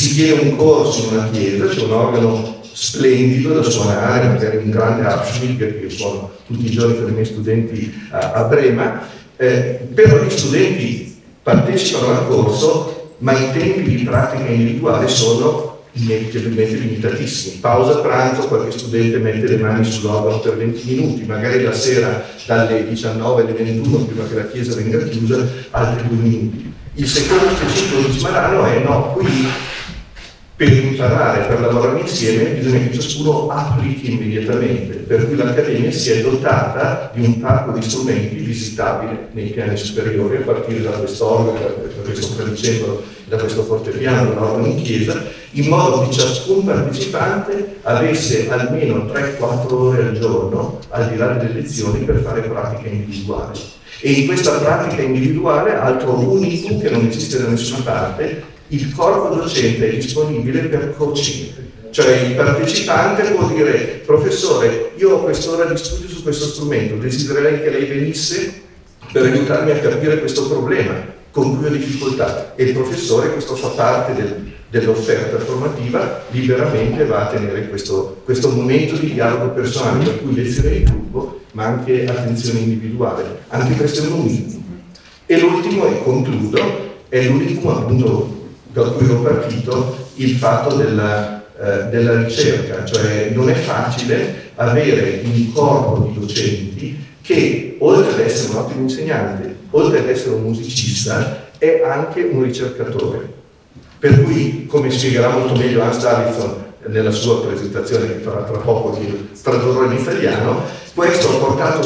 si tiene un corso in una chiesa, c'è un organo splendido da suonare, magari un grande Abschmidt che suono tutti i giorni per i miei studenti a, a Brema, eh, però gli studenti partecipano al corso, ma i tempi di pratica individuale sono inevitabilmente limitatissimi. Pausa pranzo, qualche studente mette le mani sull'organo per venti minuti, magari la sera dalle diciannove alle ventuno, prima che la chiesa venga chiusa, altri due minuti. Il secondo ciclo di Smarano è no, qui per imparare, per lavorare insieme, bisogna che ciascuno applichi immediatamente, per cui l'Accademia si è dotata di un parco di strumenti visitabile nei piani superiori, a partire da quest'organo, da questo clavicembalo, da questo fortepiano, dall'organo in chiesa, in modo che ciascun partecipante avesse almeno tre quattro ore al giorno, al di là delle lezioni, per fare pratica individuale. E in questa pratica individuale, altro unico che non esiste da nessuna parte, il corpo docente è disponibile per coaching, cioè il partecipante può dire: professore, io ho quest'ora di studio su questo strumento, desidererei che lei venisse per aiutarmi a capire questo problema con cui ho difficoltà, e il professore, questo fa parte del, dell'offerta formativa, liberamente va a tenere questo, questo momento di dialogo personale, per cui lezione di gruppo ma anche attenzione individuale. Anche questo è un unico. E l'ultimo, e concludo, è l'unico appunto da cui ero partito, il fatto della, eh, della ricerca, cioè non è facile avere un corpo di docenti che, oltre ad essere un ottimo insegnante, oltre ad essere un musicista, è anche un ricercatore. Per cui, come spiegherà molto meglio Hans Davidson nella sua presentazione, che farà tra poco di tradurre in italiano, questo ha portato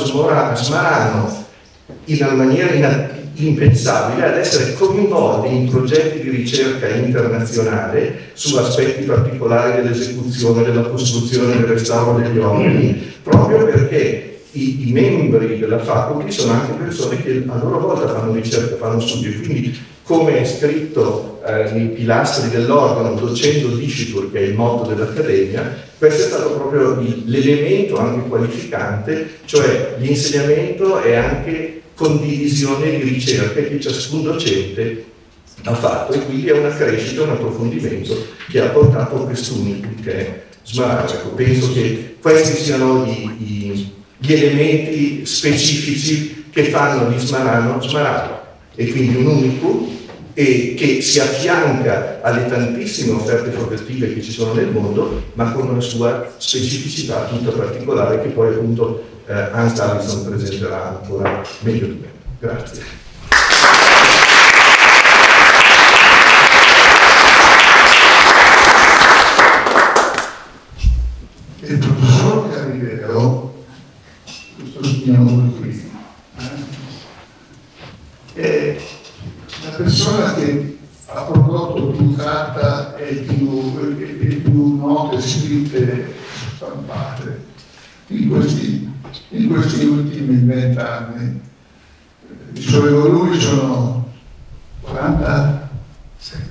Smarano in una maniera in impensabile ad essere coinvolti in progetti di ricerca internazionale su aspetti particolari dell'esecuzione, della costruzione, del restauro degli organi, proprio perché i, i membri della faculty sono anche persone che a loro volta fanno ricerca, fanno studio, quindi come è scritto eh, nei pilastri dell'organo Docendo Dicitur, che è il motto dell'Accademia, questo è stato proprio l'elemento anche qualificante, cioè l'insegnamento è anche condivisione di ricerche che ciascun docente ha fatto, e quindi è una crescita, un approfondimento che ha portato a quest'unico che è Smarano. Ecco, penso che questi siano i, i, gli elementi specifici che fanno di Smarano Smarano, e quindi un unico e che si affianca alle tantissime offerte formative che ci sono nel mondo, ma con una sua specificità tutta particolare che poi appunto eh, Hans Davidson presenterà ancora meglio di me. Grazie. Il professor Carriero, questo signore qui, eh, è la persona che ha prodotto più carta e più, e, e più note scritte stampate in questi, in questi ultimi vent'anni. Dicevo, lui sono quarantasette,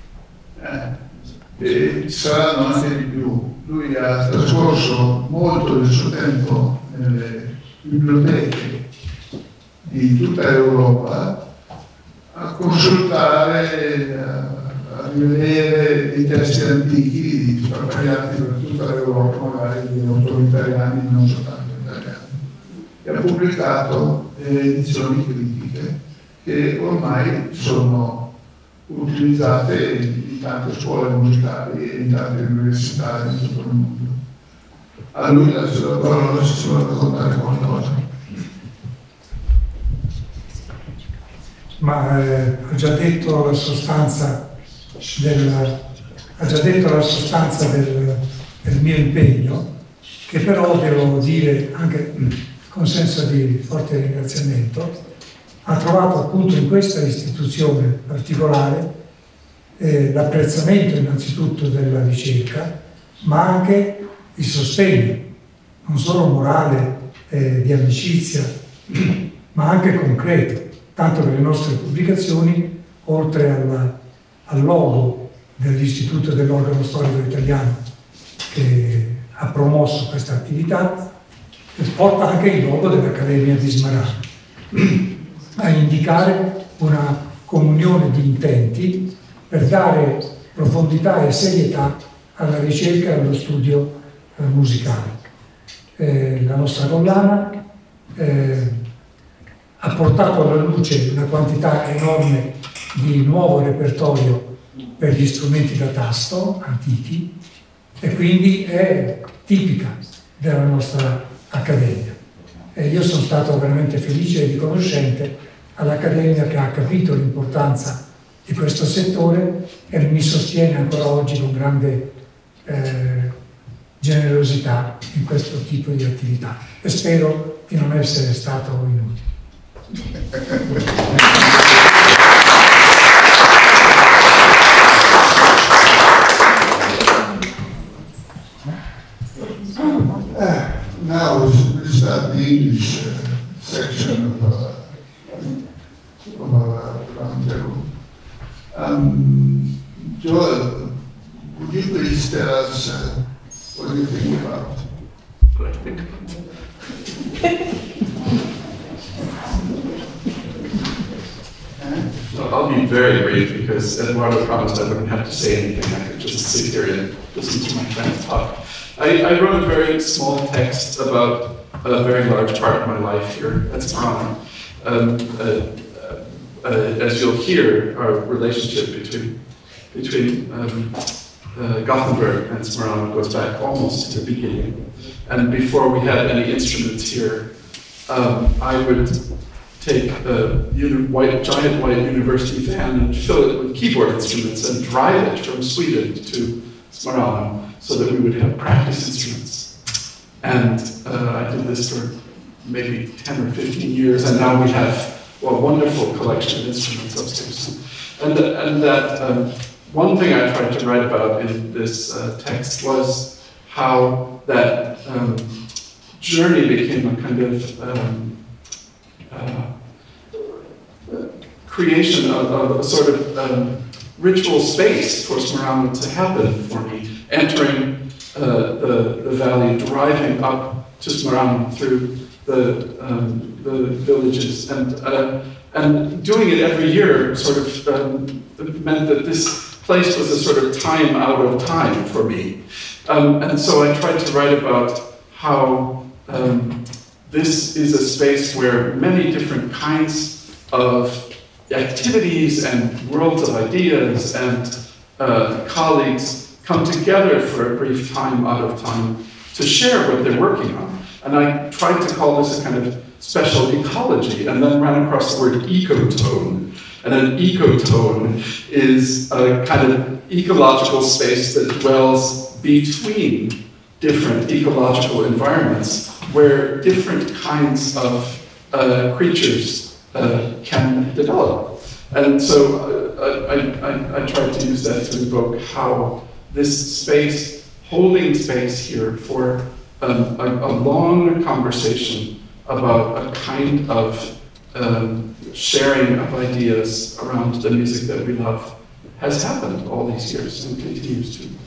eh, e saranno anche di più. Lui ha trascorso molto del suo tempo nelle biblioteche di tutta Europa a consultare, a, a rivedere i testi antichi sparpagliati per tutta l'Europa, magari di autori italiani, non soltanto italiani, e ha pubblicato delle edizioni critiche che ormai sono utilizzate in tante scuole musicali e in tante università di tutto il mondo. A lui la sua parola si vuole raccontare qualcosa. Ma eh, ha già detto la sostanza del, ha già detto la sostanza del, del mio impegno, che però devo dire anche con senso di forte ringraziamento, ha trovato appunto in questa istituzione particolare eh, l'apprezzamento innanzitutto della ricerca, ma anche il sostegno, non solo morale, eh, di amicizia, ma anche concreto. Tanto che le nostre pubblicazioni, oltre alla, al logo dell'Istituto dell'Organo Storico Italiano che ha promosso questa attività, porta anche il logo dell'Accademia di Smarano, a indicare una comunione di intenti per dare profondità e serietà alla ricerca e allo studio eh, musicale. Eh, la nostra collana eh, ha portato alla luce una quantità enorme di nuovo repertorio per gli strumenti da tasto antichi e quindi è tipica della nostra accademia. E io sono stato veramente felice e riconoscente all'Accademia che ha capito l'importanza di questo settore e mi sostiene ancora oggi con grande eh, generosità in questo tipo di attività e spero di non essere stato inutile. Uh, now we start the English uh, section of our, of our roundtable. Um, Joel, would you please tell us uh, what do you think about? What I think about. So I'll be very brief because Eduardo promised I wouldn't have to say anything. I could just sit here and listen to my friends talk. I, I wrote a very small text about a very large part of my life here at Smarana. Um, uh, uh, as you'll hear, our relationship between between um, uh, Gothenburg and Smarana goes back almost to the beginning. And before we had any instruments here, um, I would take a white, giant white university van and fill it with keyboard instruments and drive it from Sweden to Smarana so that we would have practice instruments. And uh, I did this for maybe ten or fifteen years, and now we have well, a wonderful collection of instruments upstairs. And, and that um, one thing I tried to write about in this uh, text was how that um, journey became a kind of um, uh, creation of, of a sort of um, ritual space for Smarana to happen for me, entering uh, the, the valley, driving up to Smarana through the, um, the villages, and, uh, and doing it every year sort of um, meant that this place was a sort of time out of time for me. Um, and so I tried to write about how um, this is a space where many different kinds of activities and worlds of ideas and uh, colleagues come together for a brief time out of time to share what they're working on. And I tried to call this a kind of special ecology, and then ran across the word ecotone. And an ecotone is a kind of ecological space that dwells between different ecological environments where different kinds of uh, creatures uh, can develop. And so uh, I, I, I tried to use that to evoke how this space, holding space here for um, a, a long conversation about a kind of um, sharing of ideas around the music that we love has happened all these years and continues to.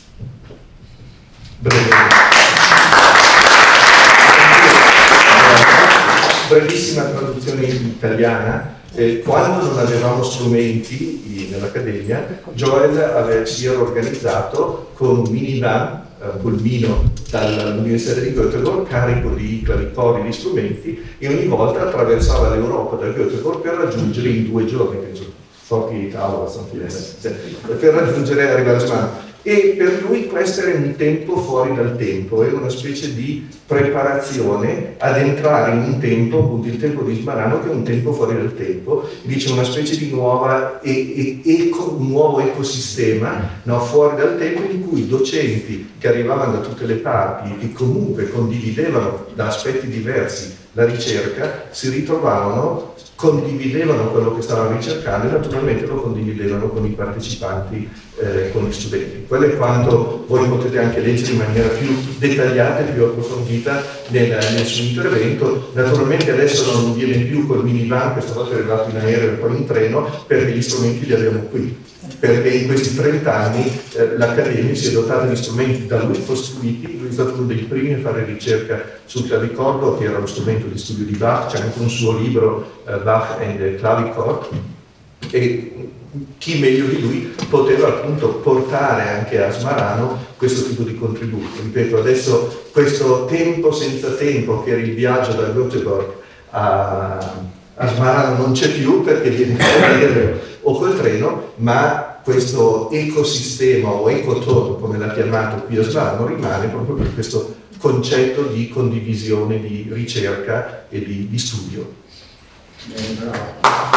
Brevissima traduzione in italiana. Eh, quando non avevamo strumenti nell'Accademia, Joel aveva, si era organizzato con un minivan, un pulmino dall'Università di Göteborg, carico di clavicordi, di strumenti, e ogni volta attraversava l'Europa da Göteborg per raggiungere in due giorni, penso, Forti di tavola, per raggiungere e arrivare a Smarana. E per lui questo era un tempo fuori dal tempo, era una specie di preparazione ad entrare in un tempo, appunto il tempo di Smarana, che è un tempo fuori dal tempo, dice una specie di nuova e, e, eco, un nuovo ecosistema, no, fuori dal tempo, in cui docenti che arrivavano da tutte le parti e che comunque condividevano da aspetti diversi la ricerca, si ritrovavano, condividevano quello che stavano ricercando e naturalmente lo condividevano con i partecipanti, eh, con gli studenti. Quello è quanto voi potete anche leggere in maniera più dettagliata e più approfondita nel, nel suo intervento. Naturalmente adesso non viene più col minivan, questa volta è arrivato in aereo e poi in treno, perché gli strumenti li abbiamo qui. Perché in questi trent'anni eh, l'Accademia si è dotata di strumenti da lui costruiti. Lui è stato uno dei primi a fare ricerca sul clavicordo, che era lo strumento di studio di Bach, c'è anche un suo libro, uh, Bach and the Clavichord, e chi meglio di lui poteva appunto portare anche a Smarano questo tipo di contributo. Ripeto, adesso questo tempo senza tempo, che era il viaggio da Göteborg a, a Smarano, non c'è più perché viene con l'aereo o col treno, ma questo ecosistema o ecotour, come l'ha chiamato qui a Smarano, rimane proprio per questo concetto di condivisione, di ricerca e di, di studio. Bene, bravo.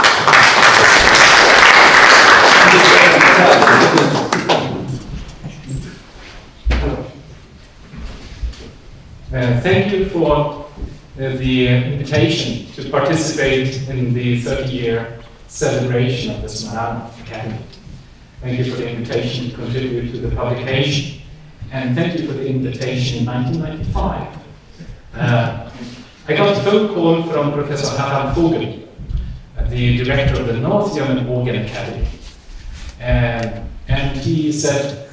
Uh, thank you for uh, the invitation to participate in the thirty year celebration of the Smarano Academy. Thank you for the invitation to contribute to the publication, and thank you for the invitation in nineteen ninety-five. Uh, I got a phone call from Professor Harald Vogel, uh, the director of the North German Organ Academy, uh, and he said,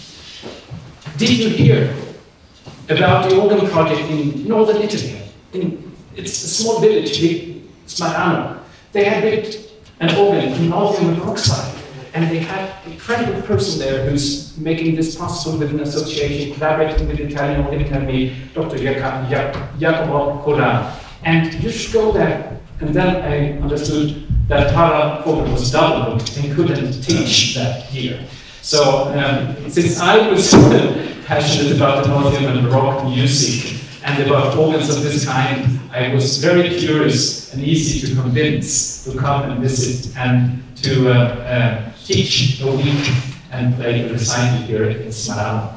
"Did you hear about the organ project in northern Italy? In, it's a small village, Smarano. They had built an organ in North German rock style, and they had a incredible person there who's making this possible with an association, collaborating with the Italian Organ Academy, Doctor Jacopo Coran. And you should go there." And then I understood that Harald Vogel was double booked and couldn't teach that year. So um, since I was passionate about the North German Baroque music and about organs of this kind, I was very curious and easy to convince to come and visit and to uh, uh, teach a week and play a recital here in Smarano.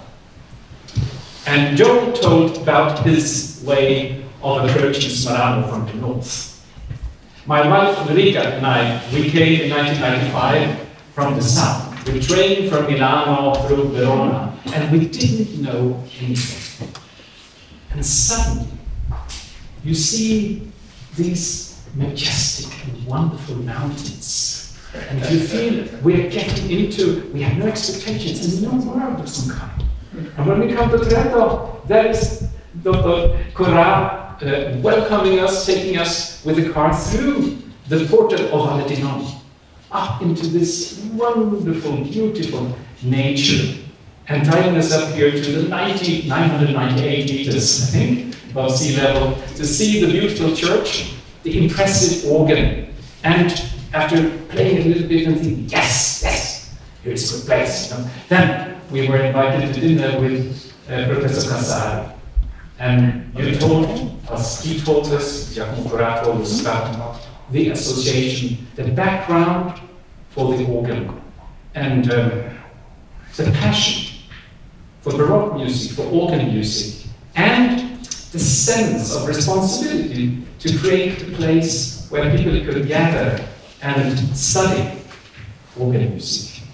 And Joe told about his way of approaching Smarano from the north. My wife Federica and I, we came in nineteen ninety-five from the south. We trained from Milano through Verona, and we didn't know anything. And suddenly, you see these majestic and wonderful mountains, and you feel we're getting into, we have no expectations, and no world of some kind. And when we come to Trento, there is Doctor Corra uh, welcoming us, taking us with the car through the portal of Valle up into this wonderful, beautiful nature, and tying us up here to the nine hundred ninety-eight meters, I think, above sea level, to see the beautiful church, the impressive organ, and after playing a little bit and thinking, yes, yes, here's a good place. You know? Then we were invited to dinner with uh, Professor Casari, and you told us, he told us, Giacomo Corra told us about the association, the background for the organ, and um, the passion for Baroque music, for organ music, and the sense of responsibility to create a place where people could gather and study organ music.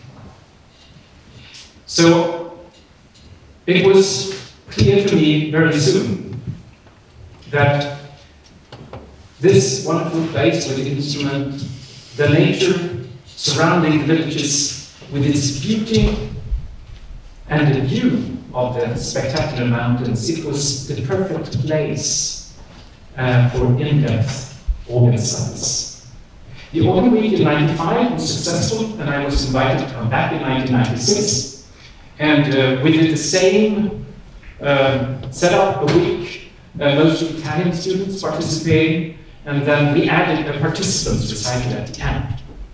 So it was clear to me very soon that this wonderful place with the instrument, the nature surrounding the villages with its beauty and the view of the spectacular mountains, it was the perfect place uh, for in-depth organ studies. The Organ Week in ninety-five was successful, and I was invited to come back in nineteen ninety-six. And uh, we did the same uh, setup a week, uh, mostly Italian students participating, and then we added a participants recital at the end.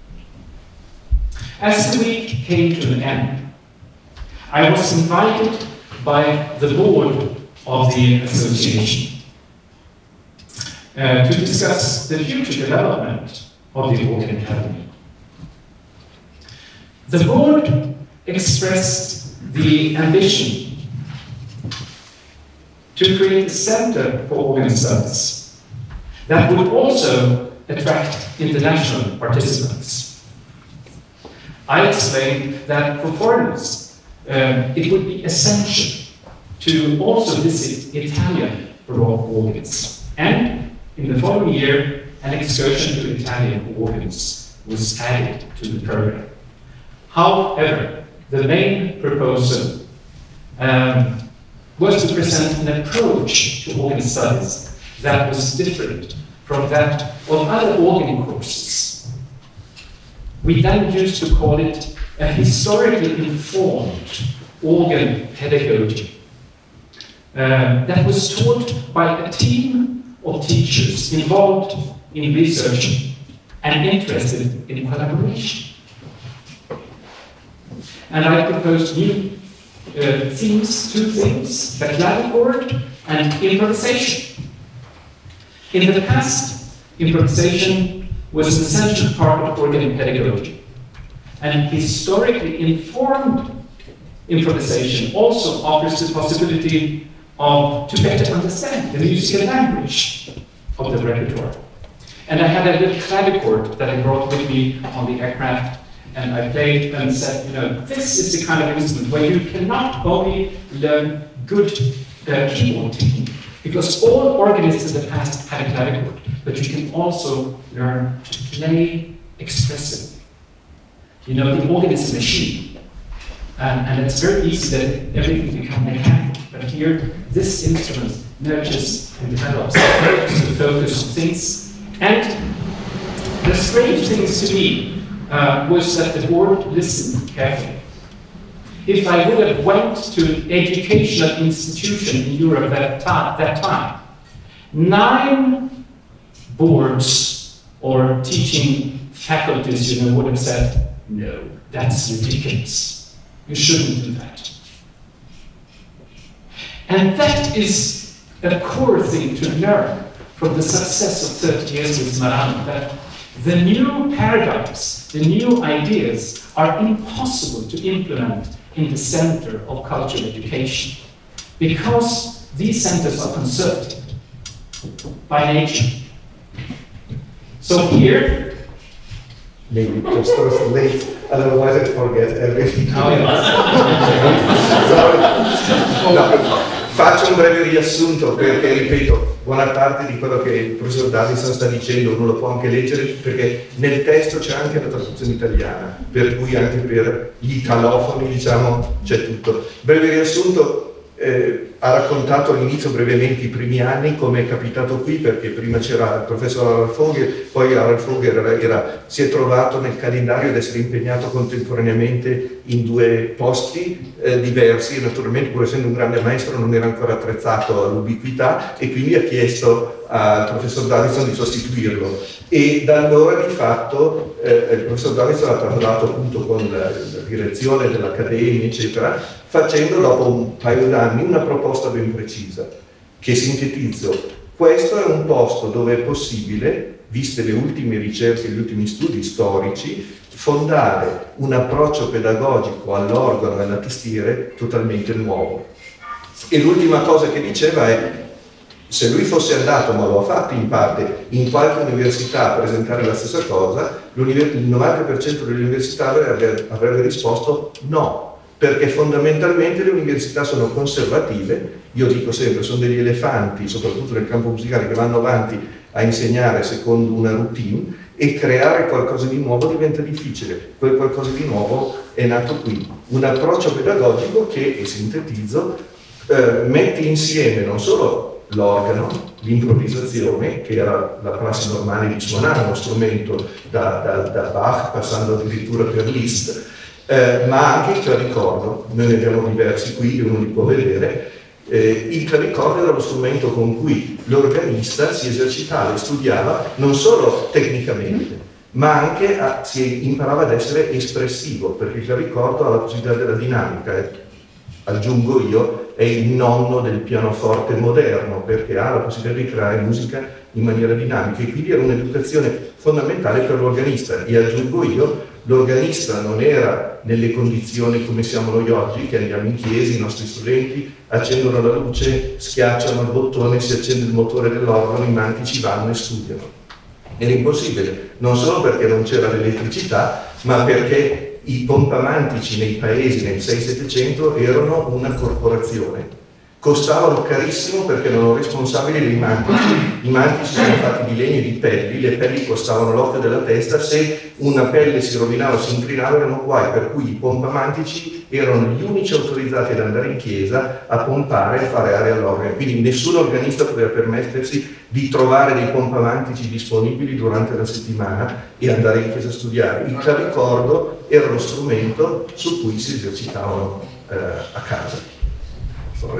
As the week came to an end, I was invited by the board of the association uh, to discuss the future development of the Organ Academy. The board expressed the ambition to create a center for organ studies that would also attract international participants. I explained that for foreigners, um, it would be essential to also visit Italian Baroque organs. And in the following year, an excursion to Italian organs was added to the program. However, the main proposal um, was to present an approach to organ studies that was different from that of other organ courses. we then used to call it a historically informed organ pedagogy uh, that was taught by a team of teachers involved in research and interested in collaboration. And I proposed new uh, themes, two themes, the clavichord and improvisation. In the past, improvisation was an essential part of organ pedagogy, and historically informed improvisation also offers the possibility of to better understand the musical language of the repertoire. And I had a little clavichord that I brought with me on the aircraft, and I played and said, you know, this is the kind of instrument where you cannot only learn good uh, keyboard technique, because all organists in the past had a clavichord, but you can also learn to play expressively. You know, the organ is a machine, and, and it's very easy that everything becomes mechanical. But here, this instrument nurtures and develops to focus on things. And the strange things to me uh, was that the board listened carefully. If I would have went to an educational institution in Europe at that, that time, nine boards or teaching faculties, you know, would have said, no, that's ridiculous. You shouldn't do that. And that is a core thing to learn from the success of thirty years with Marano, that the new paradigms, the new ideas are impossible to implement in the center of cultural education, because these centers are conservative by nature. So here, maybe just first late, otherwise I forget everything. Oh, no, faccio un breve riassunto perché, ripeto, buona parte di quello che il professor Davidson sta dicendo uno lo può anche leggere, perché nel testo c'è anche la traduzione italiana, per cui anche per gli italofoni, diciamo, c'è tutto. Breve riassunto. Eh, ha raccontato all'inizio brevemente i primi anni come è capitato qui, perché prima c'era il professor Harald Vogel, poi Harald Vogel era, era, si è trovato nel calendario ad essere impegnato contemporaneamente in due posti eh, diversi, e naturalmente pur essendo un grande maestro non era ancora attrezzato all'ubiquità, e quindi ha chiesto al professor Davidson di sostituirlo, e da allora di fatto eh, il professor Davidson ha parlato appunto con la, la direzione dell'Accademia eccetera, facendo dopo un paio d'anni una proposta ben precisa, che sintetizzo. Questo è un posto dove è possibile, viste le ultime ricerche, gli ultimi studi storici, fondare un approccio pedagogico all'organo e alla tastiere totalmente nuovo. E l'ultima cosa che diceva è, se lui fosse andato, ma lo ha fatto in parte, in qualche università a presentare la stessa cosa, il novanta per cento delle università avrebbe, avrebbe risposto no, perché fondamentalmente le università sono conservative, io dico sempre, sono degli elefanti, soprattutto nel campo musicale, che vanno avanti a insegnare secondo una routine, e creare qualcosa di nuovo diventa difficile. Quel qualcosa di nuovo è nato qui, un approccio pedagogico che, e sintetizzo, eh, mette insieme non solo l'organo, l'improvvisazione, che era la prassi normale di suonare uno strumento da, da, da Bach, passando addirittura per Liszt, Eh, ma anche il clavicordo. Noi ne abbiamo diversi qui, uno li può vedere. Eh, il clavicordo era lo strumento con cui l'organista si esercitava e studiava non solo tecnicamente, ma anche a, si imparava ad essere espressivo, perché il clavicordo ha la possibilità della dinamica. Eh. Aggiungo io, è il nonno del pianoforte moderno, perché ha la possibilità di creare musica in maniera dinamica, e quindi era un'educazione fondamentale per l'organista. E aggiungo io, l'organista non era nelle condizioni come siamo noi oggi, che andiamo in chiesa, i nostri studenti accendono la luce, schiacciano il bottone, si accende il motore dell'organo, i mantici vanno e studiano. Era impossibile, non solo perché non c'era l'elettricità, ma perché i pompamantici nei paesi nel sei settecento erano una corporazione, costavano carissimo perché erano responsabili dei mantici. I mantici sono fatti di legno e di pelli, le pelli costavano l'occhio della testa, se una pelle si rovinava o si incrinava erano guai, per cui i pompamantici erano gli unici autorizzati ad andare in chiesa a pompare e fare aria all'organo, quindi nessun organista poteva permettersi di trovare dei pompamantici disponibili durante la settimana e andare in chiesa a studiare. Il clavicordo era lo strumento su cui si esercitavano eh, a casa. Uh,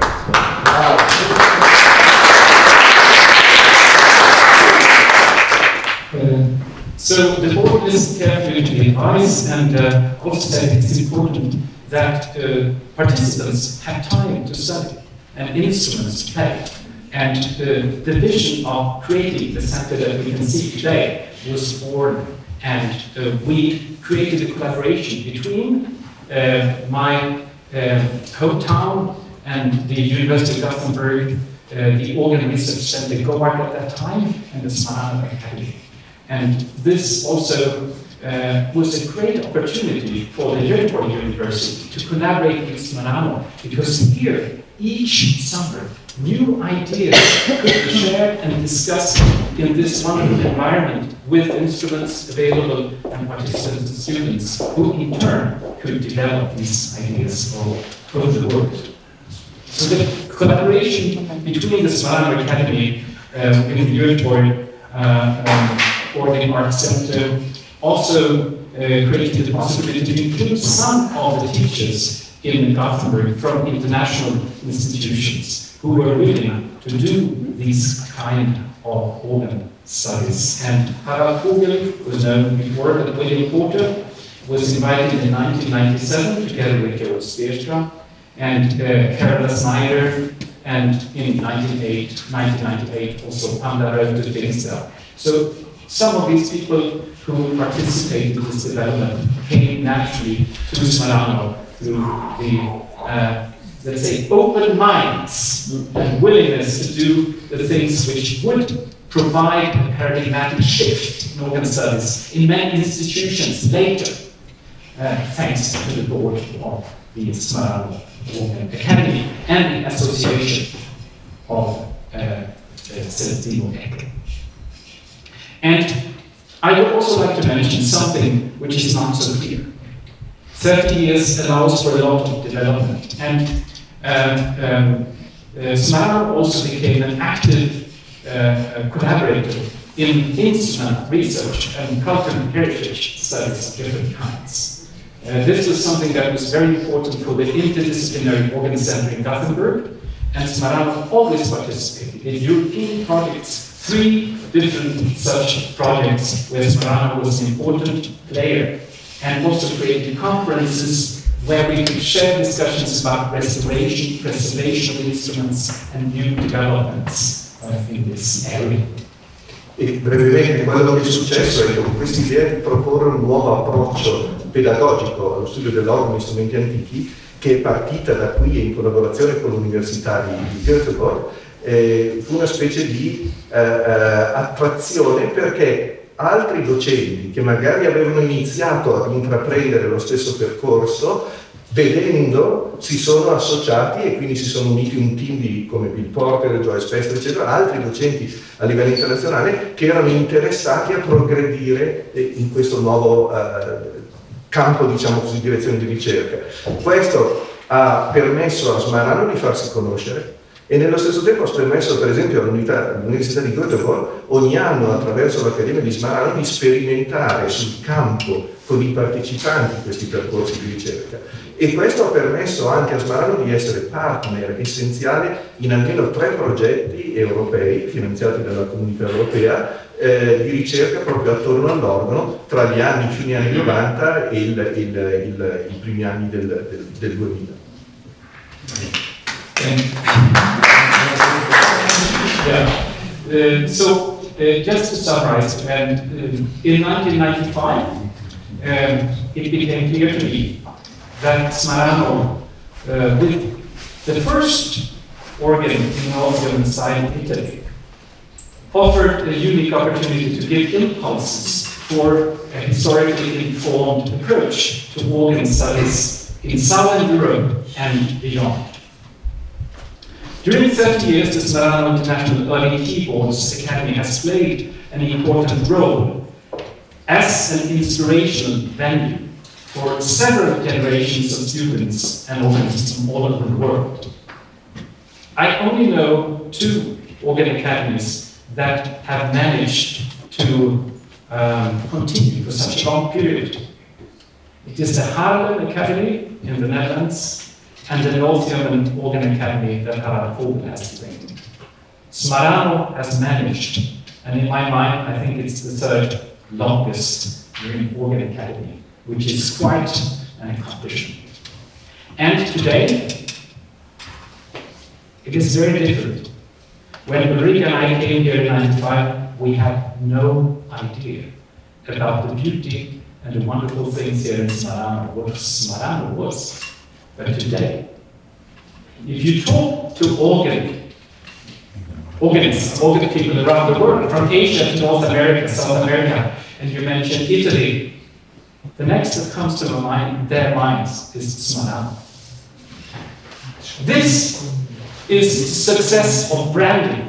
so the board listened carefully to the advice and uh, also said it's important that uh, participants have time to study and instruments to play. And uh, the vision of creating the center that we can see today was born, and uh, we created a collaboration between uh, my uh, hometown and the University of Gothenburg, uh, the Organ Research Center GOARC at that time, and the Smarano Academy. And this also uh, was a great opportunity for the Göteborg University to collaborate with Smarano, because here, each summer, new ideas could be shared and discussed in this wonderful environment with instruments available and participants and students, who in turn could develop these ideas or put the work. So the collaboration between the Smarano Academy uh, and the Göteborg uh, um, Organ Art Center also uh, created the possibility to include some of the teachers in Gothenburg from international institutions who were willing to do these kind of organ studies. And Harald Vogel, who was known before, but William Porter, was invited in nineteen ninety-seven together with Georg Speerstra and uh, Carola Snyder, and in nineteen ninety-eight also Panda Röte Finster. So some of these people who participated in this development came naturally to Smarano through the, uh, let's say, open minds and willingness to do the things which would provide a paradigmatic shift in organ studies in many institutions later, uh, thanks to the board of the Smarano Organ Academy and the association of uh, Celestino Ecke. And I would also like to mention something which is not so clear. thirty years allows for a lot of development, and um, um, uh, Smarano also became an active uh, collaborator in instrument research and cultural heritage studies of different kinds. Uh, this was something that was very important for the interdisciplinary organ center in Gothenburg, and Smarano always participated in European projects, three different such projects where Smarano was an important player, and also created conferences where we could share discussions about restoration, preservation of instruments, and new developments uh, in this area. E brevemente quello che è successo è che con questa idea di proporre un nuovo approccio pedagogico allo studio dell'organo e strumenti antichi, che è partita da qui in collaborazione con l'Università di Göteborg, eh, fu una specie di eh, attrazione, perché altri docenti che magari avevano iniziato ad intraprendere lo stesso percorso, vedendo, si sono associati e quindi si sono uniti un team di, come Bill Porter, Joe Spestre, eccetera, altri docenti a livello internazionale che erano interessati a progredire in questo nuovo uh, campo, diciamo così, di direzione di ricerca. Questo ha permesso a Smarano di farsi conoscere e nello stesso tempo ha permesso, per esempio, all'Università di Göteborg ogni anno, attraverso l'Accademia di Smarano, di sperimentare sul campo con i partecipanti questi percorsi di ricerca. E questo ha permesso anche a Smarano di essere partner essenziale in almeno tre progetti europei finanziati dalla Comunità Europea eh, di ricerca proprio attorno all'organo tra gli anni, fine anni novanta e il, il, il, i primi anni del, del, del duemila. Yeah. Uh, so, uh, just to summarize, and, uh, in nineteen ninety-five, um, it became clear to me that Smarano, uh, with the first organ in Austrian side in Italy, offered a unique opportunity to give impulses for a historically informed approach to organ studies in Southern Europe and beyond. During thirty years, the Smerano International Early Keyboards Academy has played an important role as an inspirational venue for several generations of students and organists from all over the world. I only know two organ academies that have managed to um, continue for such a long period. It is the Haarlem Academy in the Netherlands and the North German Organ Academy that Harald Vogel has trained. Smerano has managed, and in my mind, I think it's the third longest running organ academy, which is quite an accomplishment. And today, it is very different. When Ulrika and I came here in ninety-five, we had no idea about the beauty and the wonderful things here in Smerano, what Smerano was. But today, if you talk to organ, organists, organ people around the world, from Asia to North America, South America, and you mention Italy, the next that comes to my mind, their minds is Smerano. This is success of branding,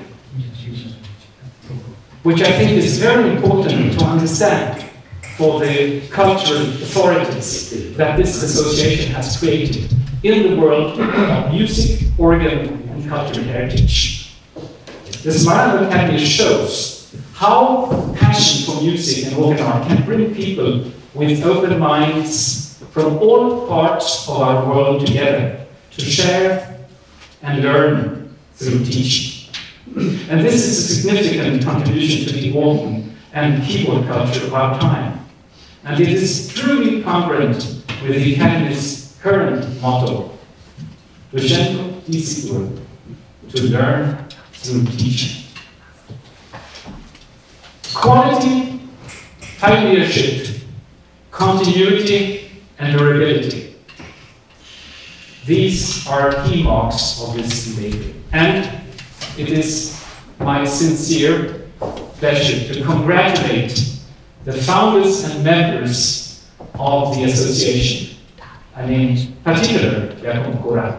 which I think is very important to understand for the cultural authorities that this association has created in the world of music, organ, and cultural heritage. The Smerano Academy shows how passion for music and organ art can bring people with open minds from all parts of our world together to share and learn through teaching. And this is a significant contribution to the organ and keyboard culture of our time. And it is truly congruent with the Academy's current motto, Docendo di sicuro, to learn through teaching. Quality, pioneership, continuity, and durability. These are key marks of this label. And it is my sincere pleasure to congratulate the founders and members of the association, and in particular, Jacob Cora.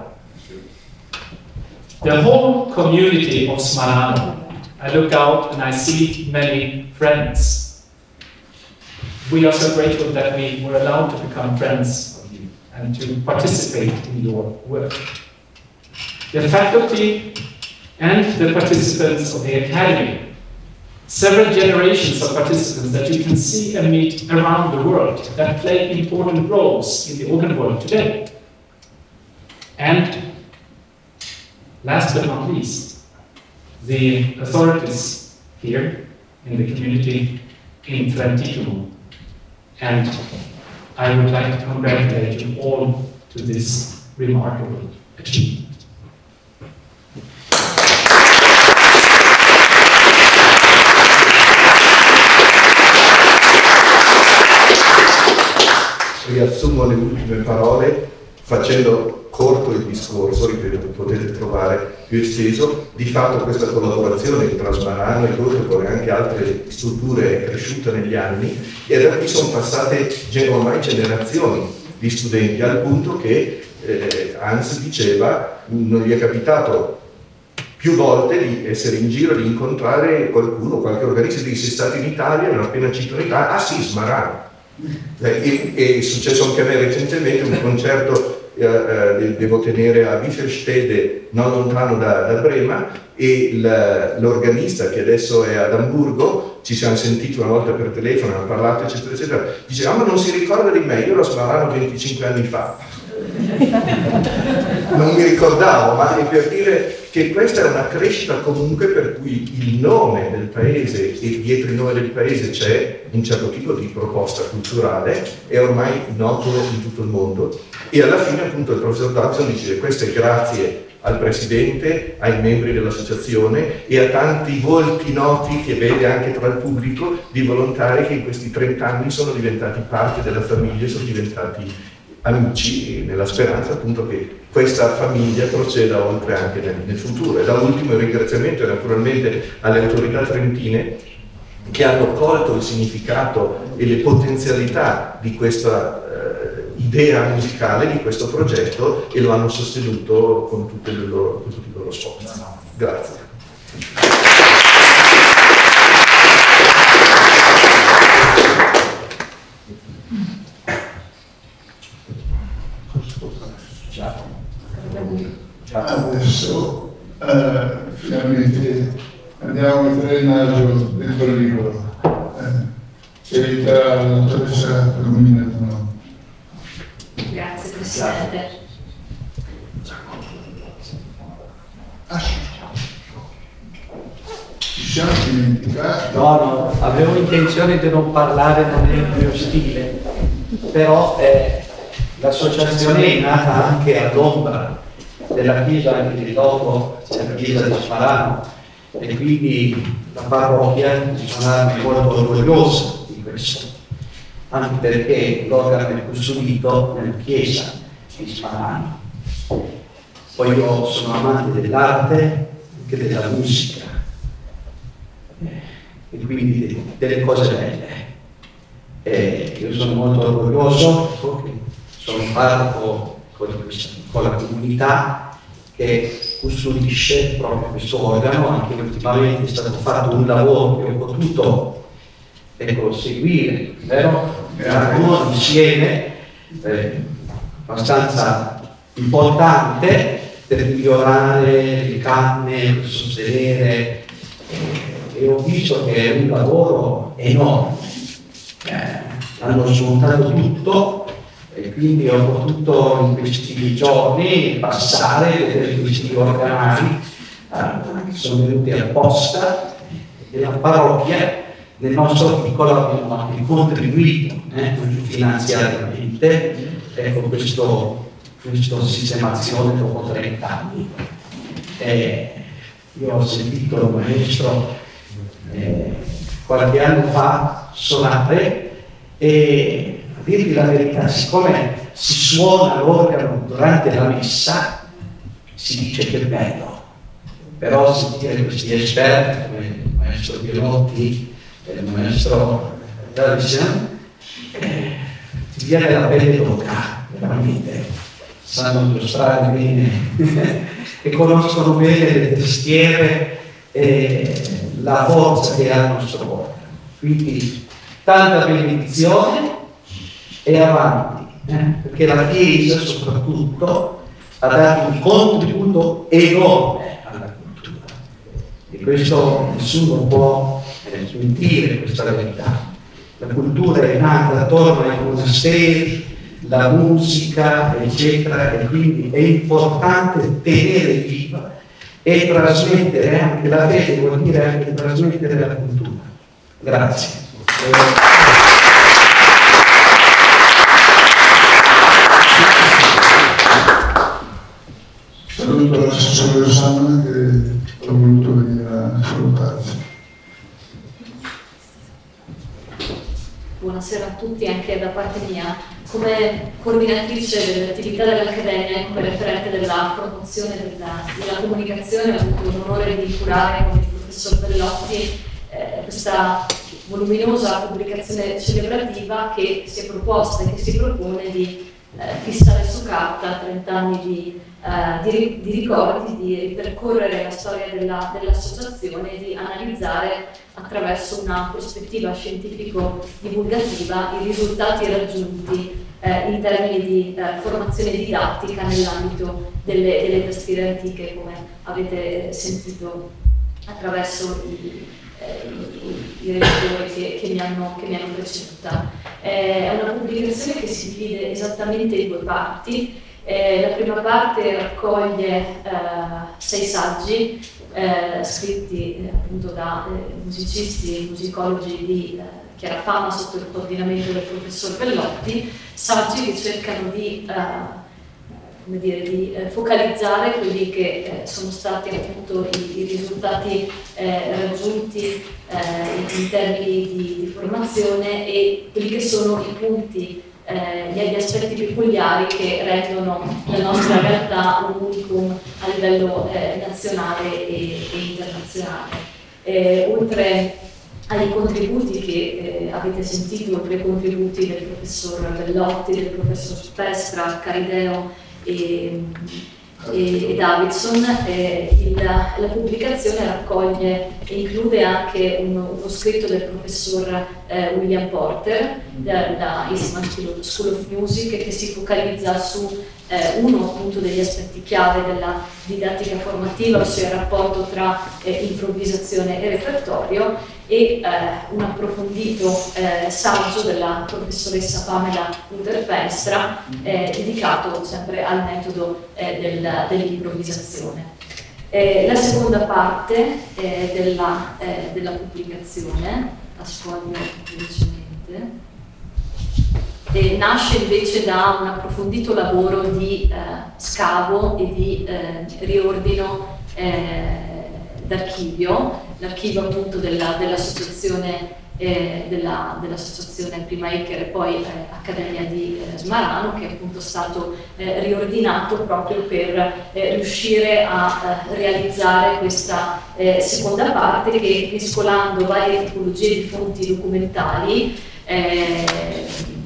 The whole community of Smerano. I look out and I see many friends. We are so grateful that we were allowed to become friends of you and to participate in your work. The faculty and the participants of the Academy, several generations of participants that you can see and meet around the world that play important roles in the organ world today. And last but not least, the authorities here in the community in Trentino. And I would like to congratulate you all to this remarkable achievement. Riassumo le ultime parole facendo corto il discorso, ripeto, potete trovare più esteso. Di fatto questa collaborazione tra Smerano e Göteborg e anche altre strutture è cresciuta negli anni e da qui sono passate ormai generazioni di studenti, al punto che eh, Hans diceva non gli è capitato più volte di essere in giro, di incontrare qualcuno, qualche organista, di sei stato in Italia, non appena cito l'Italia, ah sì, Smerano. E, e è successo anche a me recentemente un concerto eh, eh, devo tenere a Wiffelstede, non lontano da, da Brema, e l'organista che adesso è ad Amburgo, ci siamo sentiti una volta per telefono, hanno parlato eccetera eccetera, dice ah ma non si ricorda di me, io ero a Smerano venticinque anni fa. Non mi ricordavo, ma è per dire che questa è una crescita comunque per cui il nome del paese e dietro il nome del paese c'è un certo tipo di proposta culturale, è ormai noto in tutto il mondo, e alla fine appunto il professor Dawson dice questo è grazie al presidente, ai membri dell'associazione e a tanti volti noti che vede anche tra il pubblico di volontari che in questi trent'anni sono diventati parte della famiglia, sono diventati amici, nella speranza appunto che questa famiglia proceda oltre anche nel, nel futuro. E da ultimo il ringraziamento naturalmente alle autorità trentine che hanno colto il significato e le potenzialità di questa eh, idea musicale di questo progetto e lo hanno sostenuto con, tutte le loro, con tutti i loro sforzi. Grazie. Adesso eh, finalmente andiamo a mettere il naso dentro il libro, eh, che aiuterà la dottoressa Romina Donò. Grazie Presidente. Ah, ci siamo dimenticati? No, no, avevo intenzione di non parlare, non è il mio stile, però eh, l'associazione è nata anche all'ombra della chiesa, anche di dopo c'è la chiesa di Sparano, e quindi la parrocchia di Sparano è molto orgogliosa di questo, anche perché l'organo è custodito nella chiesa di Sparano. Poi io sono amante dell'arte, anche della musica, e quindi delle cose belle. E io sono molto orgoglioso che sono parroco con, con la comunità che custodisce proprio questo organo. Anche ultimamente è stato fatto un lavoro che ho potuto ecco, seguire, vero? Lavoro insieme, eh, abbastanza importante per migliorare le canne, per sostenere, eh, e ho visto che è un lavoro enorme. Eh, hanno smontato tutto e quindi ho potuto in questi giorni passare e vedere questi organali eh, che sono venuti apposta della parrocchia. Nel nostro piccolo abbiamo anche contribuito eh, finanziariamente ecco, questo, questa sistemazione dopo trenta anni. Eh, io ho sentito il maestro eh, qualche anno fa suonare e a dirvi la verità, siccome si suona l'organo durante la messa si dice che è bello, però sentire questi esperti come il maestro Biolotti e il maestro Davison eh, ti viene la pelle d'oca, veramente sanno illustrare bene e conoscono bene le tastiere e la forza che ha il nostro organo. Quindi tanta benedizione e avanti, eh? perché la Chiesa soprattutto ha dato un contributo enorme alla cultura e questo nessuno può eh, smentire questa verità. La cultura è nata attorno ai monasteri, la musica eccetera, e quindi è importante tenere viva e trasmettere anche la fede, vuol dire anche trasmettere la cultura. Grazie. Saluto l'assessore Rosanna che ho voluto venire a salutarci. Buonasera a tutti anche da parte mia. Come coordinatrice delle attività dell'Accademia e come referente della promozione della, della comunicazione ho avuto l'onore di curare con il professor Bellotti eh, questa voluminosa pubblicazione celebrativa che si è proposta e che si propone di eh, fissare su carta trenta anni di, eh, di, di ricordi, di ripercorrere la storia della, dell'associazione e di analizzare attraverso una prospettiva scientifico-divulgativa i risultati raggiunti eh, in termini di eh, formazione didattica nell'ambito delle, delle tastiere antiche, come avete sentito attraverso i, eh, i, i relatori che, che, mi hanno, che mi hanno preceduta. Eh, è una pubblicazione che si divide esattamente in due parti. Eh, la prima parte raccoglie eh, sei saggi eh, scritti eh, appunto da eh, musicisti e musicologi di eh, chiara fama sotto il coordinamento del professor Bellotti, saggi che cercano di, eh, come dire, di eh, focalizzare quelli che eh, sono stati appunto i, i risultati eh, raggiunti eh, in termini di, di formazione e quelli che sono i punti, Eh, gli aspetti peculiari che rendono la nostra realtà un unicum a livello eh, nazionale e, e internazionale. Eh, oltre ai contributi che eh, avete sentito, oltre ai contributi del professor Bellotti, del professor Pestra, Carideo e, e, e Davidson, eh, il, la pubblicazione raccoglie e include anche uno, uno scritto del professor eh, William Porter da Eastman School of Music, che si focalizza su eh, uno appunto degli aspetti chiave della didattica formativa, ossia il rapporto tra eh, improvvisazione e repertorio, e eh, un approfondito eh, saggio della professoressa Pamela Luther Pestra eh, dedicato sempre al metodo eh, del, dell'improvvisazione. Eh, la seconda parte eh, della, eh, della pubblicazione, la sfoglio velocemente, eh, nasce invece da un approfondito lavoro di eh, scavo e di eh, riordino eh, d'archivio, l'archivio appunto dell'associazione eh, della, dell'associazione Prima Ecker e poi eh, Accademia di eh, Smarano, che è appunto stato eh, riordinato proprio per eh, riuscire a eh, realizzare questa eh, seconda parte che, mescolando varie tipologie di fonti documentali, eh,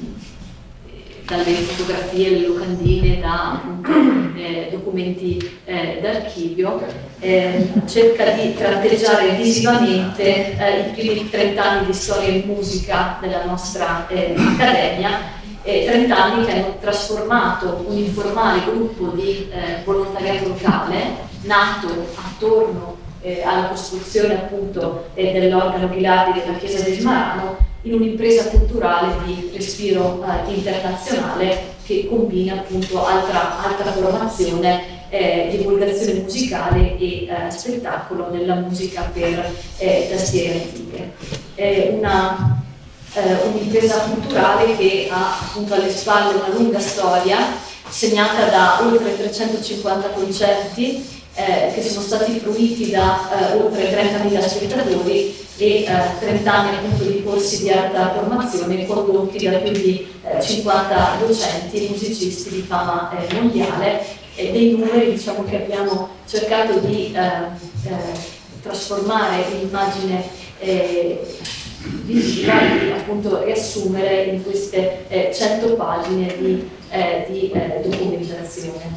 dalle fotografie, le locandine, da appunto, eh, documenti eh, d'archivio, eh, cerca di tratteggiare visivamente eh, i primi trent'anni di storia e musica della nostra eh, accademia, eh, trent'anni che hanno trasformato un informale gruppo di eh, volontariato locale, nato attorno eh, alla costruzione appunto eh, dell'organo Ghilardi della Chiesa di Smarano, in un'impresa culturale di respiro eh, internazionale che combina appunto altra, altra formazione, eh, divulgazione musicale e eh, spettacolo nella musica per eh, tastiere antiche. È una, eh, un'impresa culturale che ha appunto alle spalle una lunga storia segnata da oltre trecentocinquanta concerti eh, che sono stati fruiti da eh, oltre trentamila spettatori e eh, trenta anni appunto di corsi di alta formazione condotti da più di eh, cinquanta docenti e musicisti di fama eh, mondiale, e dei numeri diciamo che abbiamo cercato di eh, eh, trasformare in immagine eh, visiva, di appunto riassumere in queste eh, cento pagine di, eh, di eh, documentazione.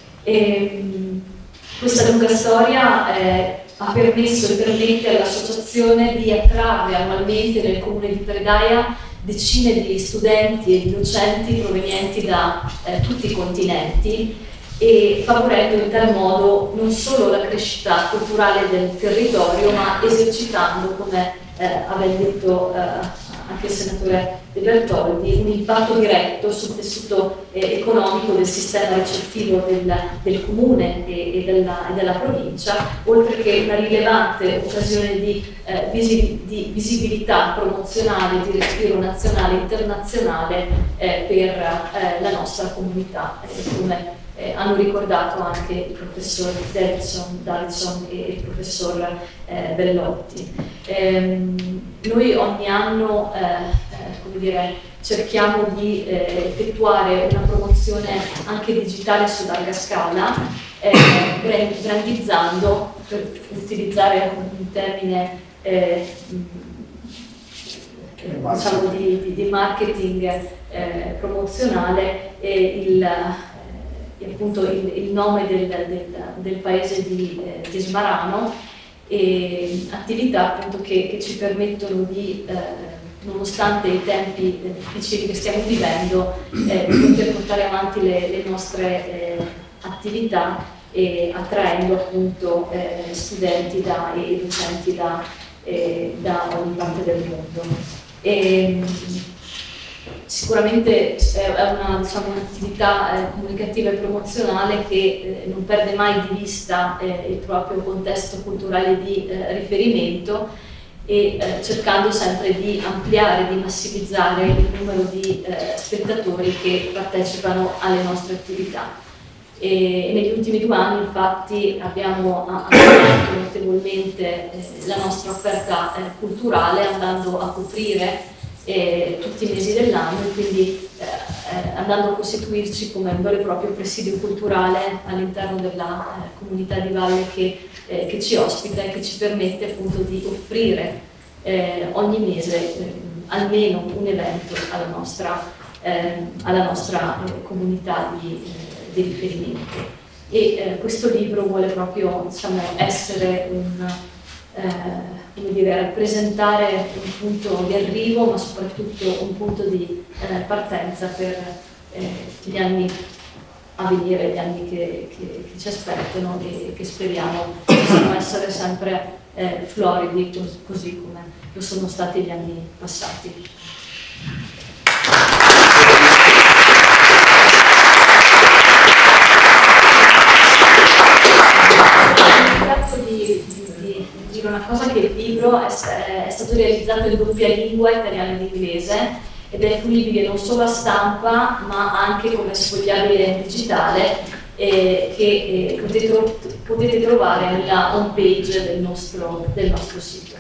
E, mh, questa lunga storia eh, ha permesso e permette all'associazione di attrarre annualmente nel comune di Predaia decine di studenti e di docenti provenienti da eh, tutti i continenti, e favorendo in tal modo non solo la crescita culturale del territorio, ma esercitando, come eh, aveva detto eh, anche il senatore De Bertoldi, un impatto diretto sul tessuto eh, economico del sistema ricettivo del, del comune e, e, della, e della provincia, oltre che una rilevante occasione di, eh, visi, di visibilità promozionale, di respiro nazionale e internazionale eh, per eh, la nostra comunità, eh, come eh, hanno ricordato anche il professor Davidson, Davidson e il professor eh, Bellotti. Ehm, noi ogni anno eh, eh, come dire, cerchiamo di eh, effettuare una promozione anche digitale su larga scala, eh, brandizzando, per utilizzare un termine eh, diciamo di, di, di marketing eh, promozionale, eh, il, eh, appunto il, il nome del, del, del paese di, eh, di Smarano, e attività appunto che, che ci permettono di, eh, nonostante i tempi difficili che stiamo vivendo, eh, di poter portare avanti le, le nostre eh, attività, e attraendo appunto eh, studenti da, e docenti da, eh, da ogni parte del mondo. E, sicuramente è una, diciamo, un'attività eh, comunicativa e promozionale che eh, non perde mai di vista eh, il proprio contesto culturale di eh, riferimento, e eh, cercando sempre di ampliare, di massimizzare il numero di eh, spettatori che partecipano alle nostre attività. E negli ultimi due anni infatti abbiamo ampliato notevolmente eh, la nostra offerta eh, culturale, andando a coprire eh, tutti i mesi dell'anno, e quindi eh, eh, andando a costituirci come un vero e proprio presidio culturale all'interno della eh, comunità di valle che, eh, che ci ospita e che ci permette appunto di offrire eh, ogni mese eh, almeno un evento alla nostra, eh, alla nostra eh, comunità di, eh, di riferimento. E eh, questo libro vuole proprio, diciamo, essere un, eh, come dire, rappresentare un punto di arrivo, ma soprattutto un punto di eh, partenza per eh, gli anni a venire, gli anni che, che, che ci aspettano e che speriamo possano essere sempre eh, floridi, così come lo sono stati gli anni passati. Di, di, di dire una cosa, che il libro è, è stato realizzato in doppia lingua, italiano ed inglese, ed è fruibile non solo a stampa ma anche come sfogliabile digitale, eh, che eh, potete, potete trovare nella home page del nostro, del nostro sito.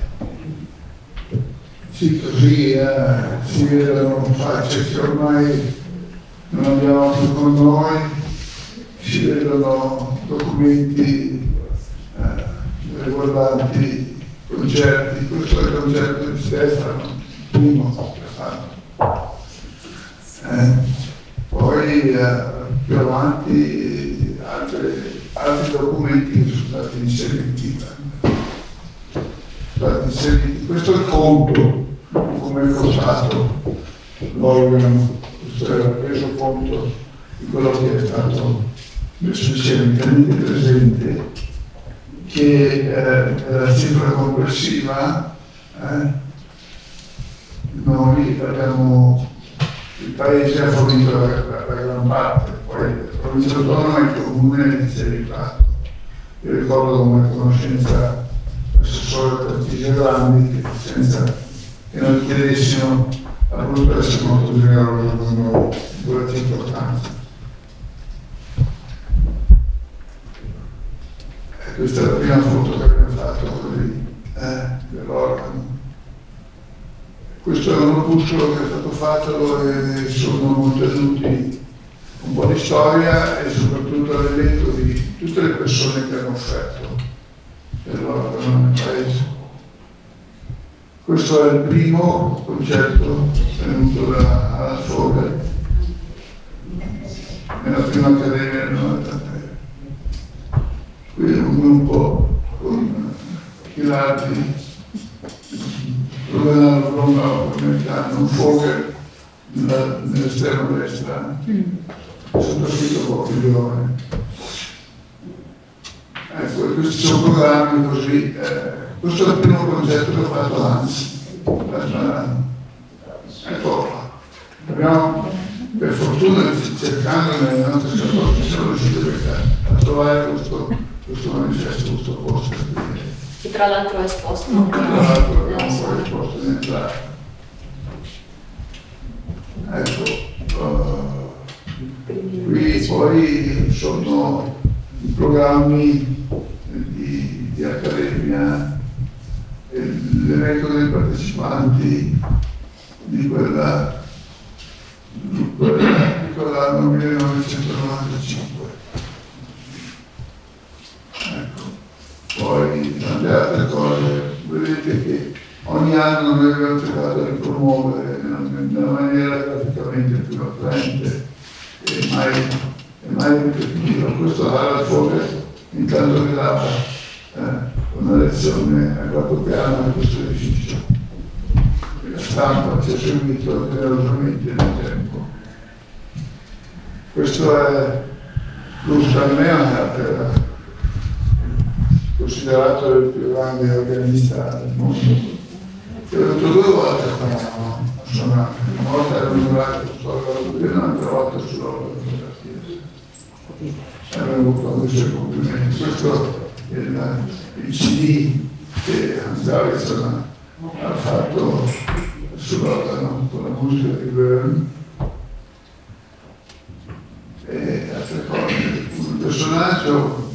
Sì, così eh, si vedono facce che ormai non abbiamo più con noi, si vedono documenti eh, riguardanti concerti. Questo è il concerto di Stefano, primo che fanno. Eh, poi eh, più avanti altri, altri documenti che sono stati inseriti. Stati inseriti. Questo è il conto, come è costato l'organo, questo era preso conto di quello che è stato messo insieme, tenete presente che eh, la cifra complessiva eh, noi abbiamo, il paese ha fornito la, la, la gran parte, poi la provincia autonoma e il comune si è rifatto. Io ricordo come conoscenza l'assessore Tarcisio Grandi che senza che noi chiedessimo ha voluto essere molto generoso con noi di quella importanza. E questa è la prima foto che abbiamo fatto così, eh, dell'organo. Questo è un opuscolo che è stato fatto e sono contenuti un po' di storia e soprattutto l'elenco di tutte le persone che hanno offerto per l'organo nel paese. Questo è il primo concerto venuto da alla Fogel nella prima accademia del novantatré. Qui è un gruppo con Chilardi, Rubenano, Romano, Americano, un Fogel nell'estrema destra, sottoscritto poco giovane. Ecco, questi sono programmi così. Eh, questo è il primo concerto che ho fatto Hans, ecco qua. Abbiamo, per fortuna, cercando nelle nostre scorte, siamo riusciti a trovare questo, questo manifesto, questo posto. Che tra l'altro è esposto. Tra l'altro è esposto in entrata. Ecco, uh, qui poi sono i programmi di, di accademia, l'elenco dei partecipanti di quella di quella di quell'anno millenovecentonovantacinque. Ecco. Poi tante altre cose, vedete che ogni anno noi abbiamo cercato di promuovere nella maniera graficamente più attraente e mai, e mai ripetitiva. Questo era il Fogel intanto che dava eh, una lezione a quattro piani a questo edificio. La stampa ci ha seguito generosamente nel tempo. Questo è Lustanea, che era considerato il più grande organista del mondo. Che è venuto due volte a suonare. Una volta era onorato sull'organo e un'altra volta sull'organo della Chiesa. Abbiamo avuto i suoi complimenti. Questo è il, il C D che Hans ha fatto sull'organo con la musica di Bern e altre cose. Un personaggio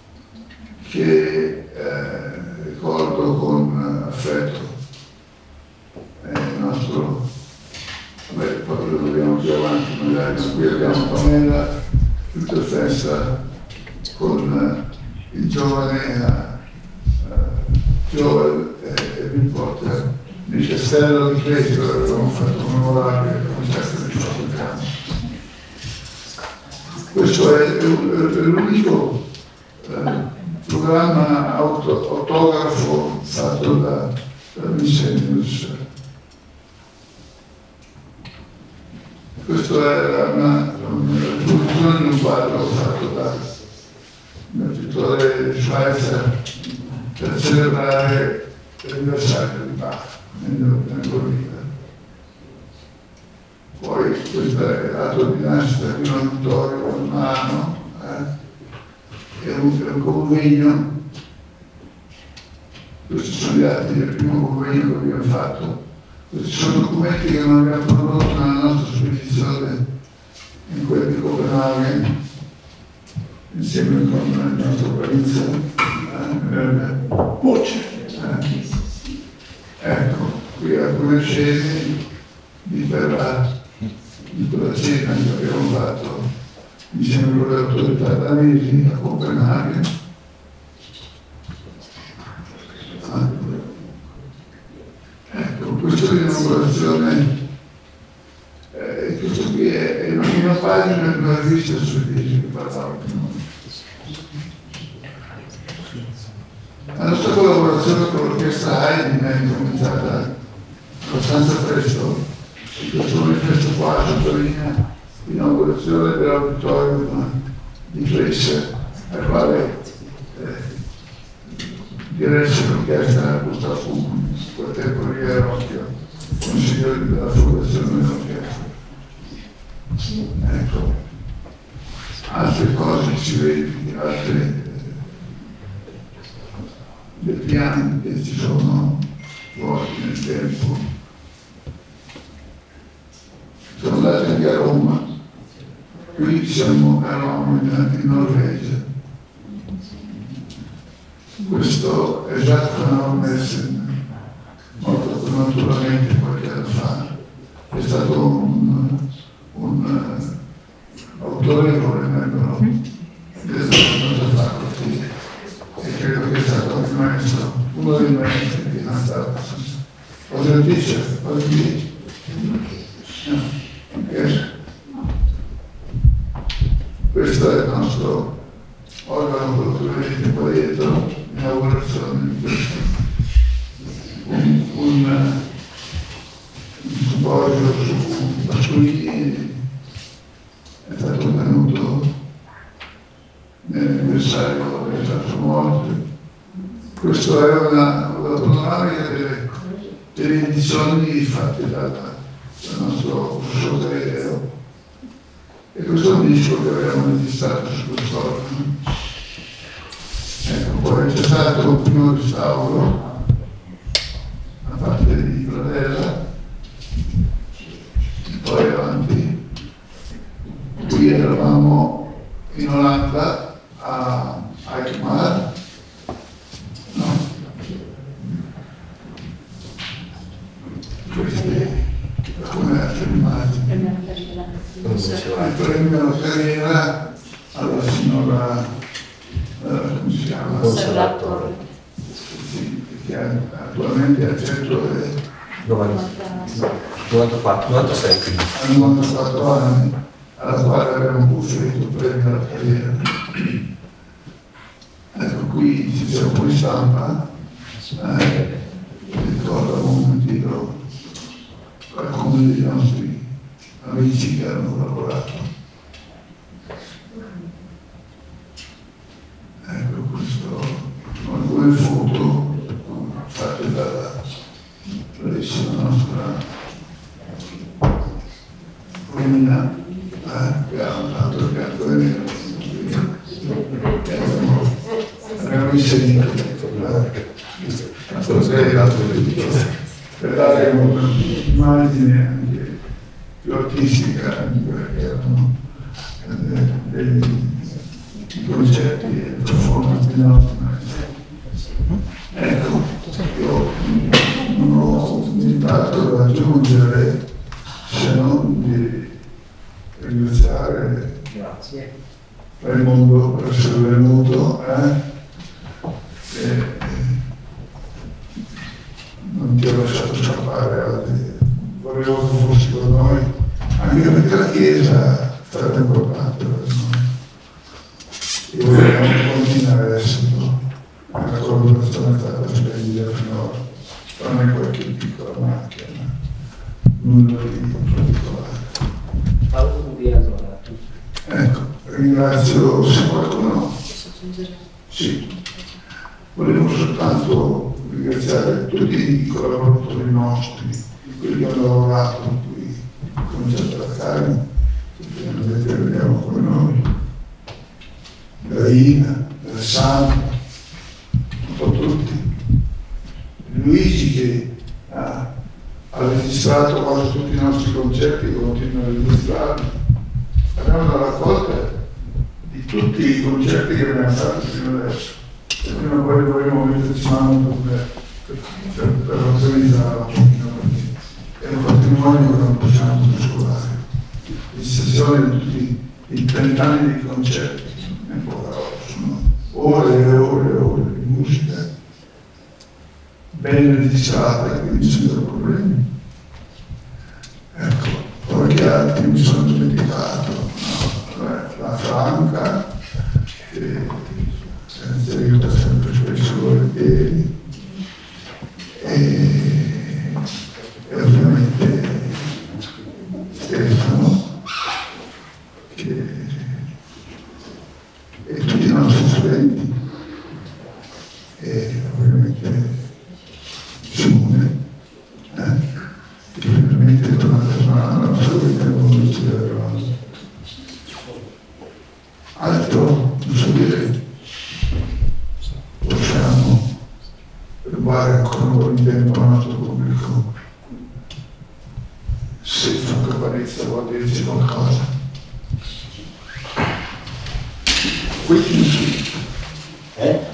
che eh, ricordo con affetto è il nostro, vabbè, poi lo dobbiamo più avanti, magari qui abbiamo Pamela, tutta festa con eh, il giovane eh, Joel e, e Bill Potter. di Castello di Crespo, avevamo fatto un memorabile per un testo di Fabbricano. Questo è, è, è l'unico eh, programma auto, autografo fatto da, da Vicenius. Questo è una riproduzione di un quadro fatto da un pittore Schweitzer per celebrare l'anniversario di Bach nella loro vita. Poi questa è l'atto di nascita di un auditorio romano, eh, è un, un convegno. Questi sono gli atti del primo convegno che abbiamo fatto. Questi sono documenti che non abbiamo prodotto nella nostra spedizione in quella di Copenaghen, insieme con il nostro Palizia, eh, voce. Eh. Ecco, qui alcune scene di quella, di quella cena che abbiamo fatto insieme con le autorità danesi a Copenaghen. Ecco, questa è l'inaugurazione, eh, questo qui è, è una pagina di una rivista svedese che parlava di noi. La nostra collaborazione con l'orchestra Haydn è cominciata abbastanza presto. Questo manifesto qua sottolinea l'inaugurazione dell'auditorio di Cresce, al quale eh, diresse l'orchestra Gustav Fugni. Quel tempo lì ero anche consigliere della fondazione dell'orchestra. Ecco, altre cose ci vedi, altre dei piani che ci sono fuori nel tempo. Sono andati anche a Roma, qui siamo a Roma in, in Norvegia. Questo è Jacques Van Messen, morto naturalmente qualche anno fa, è stato un, un uh, autorevole membro della nostra facoltà e credo che è stato il maestro, uno dei maestri di Nastav. Cosa dice? Cosa dice? Okay. Questo è il nostro organo, quello che vedete qua dietro, l'inaugurazione di questo. Un, un, un simposio su Pasquini è stato tenuto nell'anniversario della sua morte. Questo è una, una panoramica delle, delle edizioni fatte dal, dal nostro professor Galileo. E questo è un disco che abbiamo registrato su quest'organo. Ecco, poi c'è stato un primo restauro da parte di Pradella, poi avanti. Qui eravamo in Olanda a Alkmaar, no? Queste alcune altre immagini. Il premio alla carriera alla signora, eh, come si chiama? Conservatore. Sì, che attualmente è al centro del novantaquattro, novantasei. a novantaquattro anni, alla quale abbiamo conferito il premio alla carriera. Ecco, qui ci c'è un po' di stampa, eh, ricorda un momentino alcuni dei nostri amici che hanno lavorato. Ecco, questo, alcune foto fatte dalla bravissima nostra Romina, eh, che ha un altro bianco e nero, che abbiamo, abbiamo inserito per dare un'immagine anche più artistica di quelle che erano dei concerti e performance dei nostri maestri. Ecco, io non ho nient'altro da aggiungere se non di ringraziare Raimondo per essere venuto, eh? E non ti ho ho lasciato scappare altri, volevo che fossi con noi, anche perché la Chiesa è stata importante per noi e vogliamo continuare ad esserlo. La collaborazione è stata splendida finora, tranne qualche piccola macchia, ma nulla di particolare. Paolo di allora. Ecco, ringrazio se qualcuno. Sì, volevo soltanto ringraziare tutti i collaboratori nostri, quelli che hanno lavorato, con cui ho cominciato da Cari, che non vediamo come noi, da Ina, da Sandra, un po' tutti. Luigi che ha, ha registrato quasi tutti i nostri concerti e continua a registrarli. Abbiamo una raccolta di tutti i concerti che abbiamo fatto fino adesso. E prima o poi dovremo metterci mano per, per, per, per organizzarla un pochino, perché è un patrimonio che non possiamo trascurare. Registrazione di tutti i trent'anni di concerti, non è poca roba, sono ore e ore e ore di musica ben registrata, quindi senza problemi. Ecco, poi che altri mi sono dimenticato, no? La Franca, che ci aiuta sempre spesso volentieri, e, e ovviamente Stefano, che, e tutti i nostri studenti, e ovviamente Simone, eh? che ovviamente è tornato a Milano, non so che tempo non ci vedevamo. Altro, non so dire, possiamo rubare ancora un po' di tempo al nostro pubblico. Se Franco Parizia vuol dirci qualcosa. Quindi, Eh?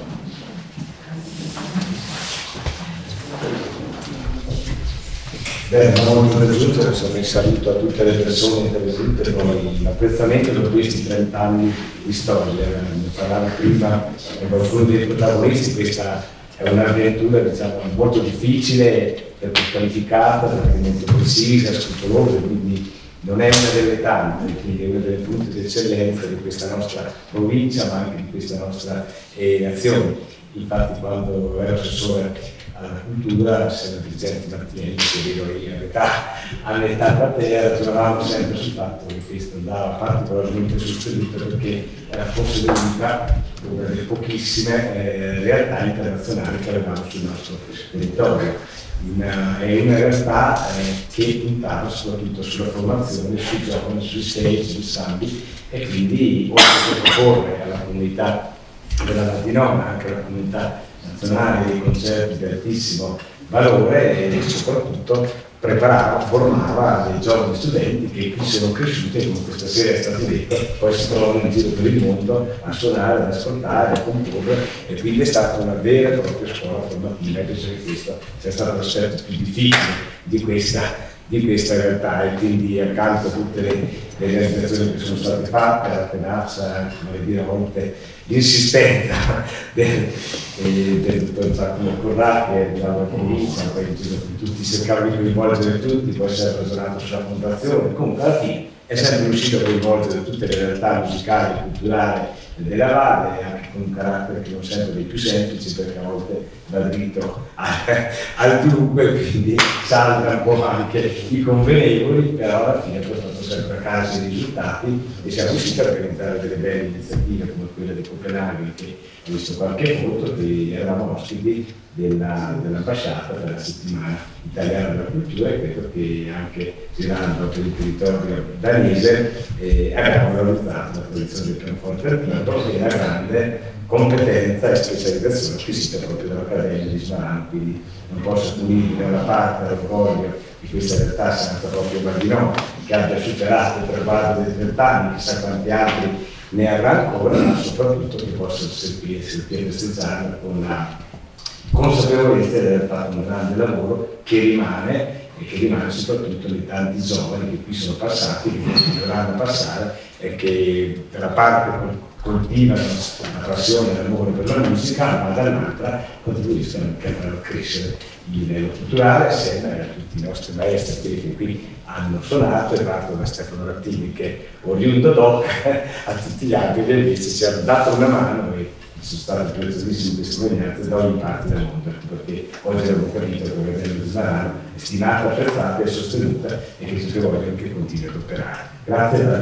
Beh, molto presunto, insomma, in saluto a tutte le persone intervenute con l'apprezzamento per questi trent'anni di storia. Ne parlavo prima con qualcuno dei protagonisti, questa è un'avventura diciamo, molto difficile, perché qualificata, perché molto precisa, scrupolosa, quindi non è una delle tante, quindi è una delle punte di eccellenza di questa nostra provincia, ma anche di questa nostra eh, nazione. Infatti quando ero assessore alla cultura, senatrice Martinelli, che ero in realtà all'età platea, ragionavamo sempre sul fatto che questo andava particolarmente sostenuto perché era forse l'unica, una delle pochissime eh, realtà internazionali che avevamo sul nostro territorio. Una, è una realtà eh, che puntava soprattutto sulla formazione, sui giovani, sui stage, sui sambi, e quindi oltre a proporre alla comunità della Latinona, anche alla comunità nazionale dei concerti di altissimo valore, e soprattutto preparava, formava dei giovani studenti che qui sono cresciuti, come questa sera è stato detto, poi si trovano in giro per il mondo a suonare, ad ascoltare, a comporre, e quindi è stata una vera e propria scuola formativa. Penso che questo sia stato l'aspetto più difficile di questa, di questa realtà, e quindi accanto a tutte le, le realizzazioni che sono state fatte, la tenacia, come dire, a volte l'insistenza del, eh, del dottor Giacomo Corrà, che andava a provincia, poi tutti cercavano di coinvolgere tutti, poi si è ragionato sulla fondazione, comunque alla fine è sempre riuscito a coinvolgere tutte le realtà musicali, culturali della valle, anche con un carattere che non sempre dei più semplici, perché a volte va dritto al, al dunque, quindi salta un po' anche i convenevoli, però alla fine ha portato sempre a casa i risultati e siamo riusciti a organizzare delle belle iniziative come quella di Copenaghen, che ho visto qualche foto, che eravamo ospiti della, dell'ambasciata per la settimana italiana della cultura, e credo che anche girando per il territorio danese eh, abbiamo valorizzato la tradizione del pianoforte alpino e la grande competenza e specializzazione acquisita proprio dall'Accademia di Smarano, quindi non posso punire da una parte l'orgoglio di questa realtà Santa proprio Bardino, che abbia superato il traguardo dei trent'anni, chissà quanti altri ne avrà ancora, ma soprattutto che possa servirsi e festeggiarla con la consapevolezza di aver fatto un grande lavoro che rimane, e che rimane soprattutto nei tanti giovani che qui sono passati, che continueranno a passare, e che per la parte coltivano la passione e l'amore per la musica, ma dall'altra contribuiscono anche a far crescere il livello culturale assieme a tutti i nostri maestri, quelli che qui hanno suonato, e parto da Stefano Rattini che oriundo doc, a tutti gli altri che invece ci hanno dato una mano e sono state preziosissime testimonianze da ogni parte del mondo, perché oggi abbiamo capito che l'Accademia di Smarano è stimata, apprezzata e sostenuta e che tutti vogliono che continui ad operare. Grazie per la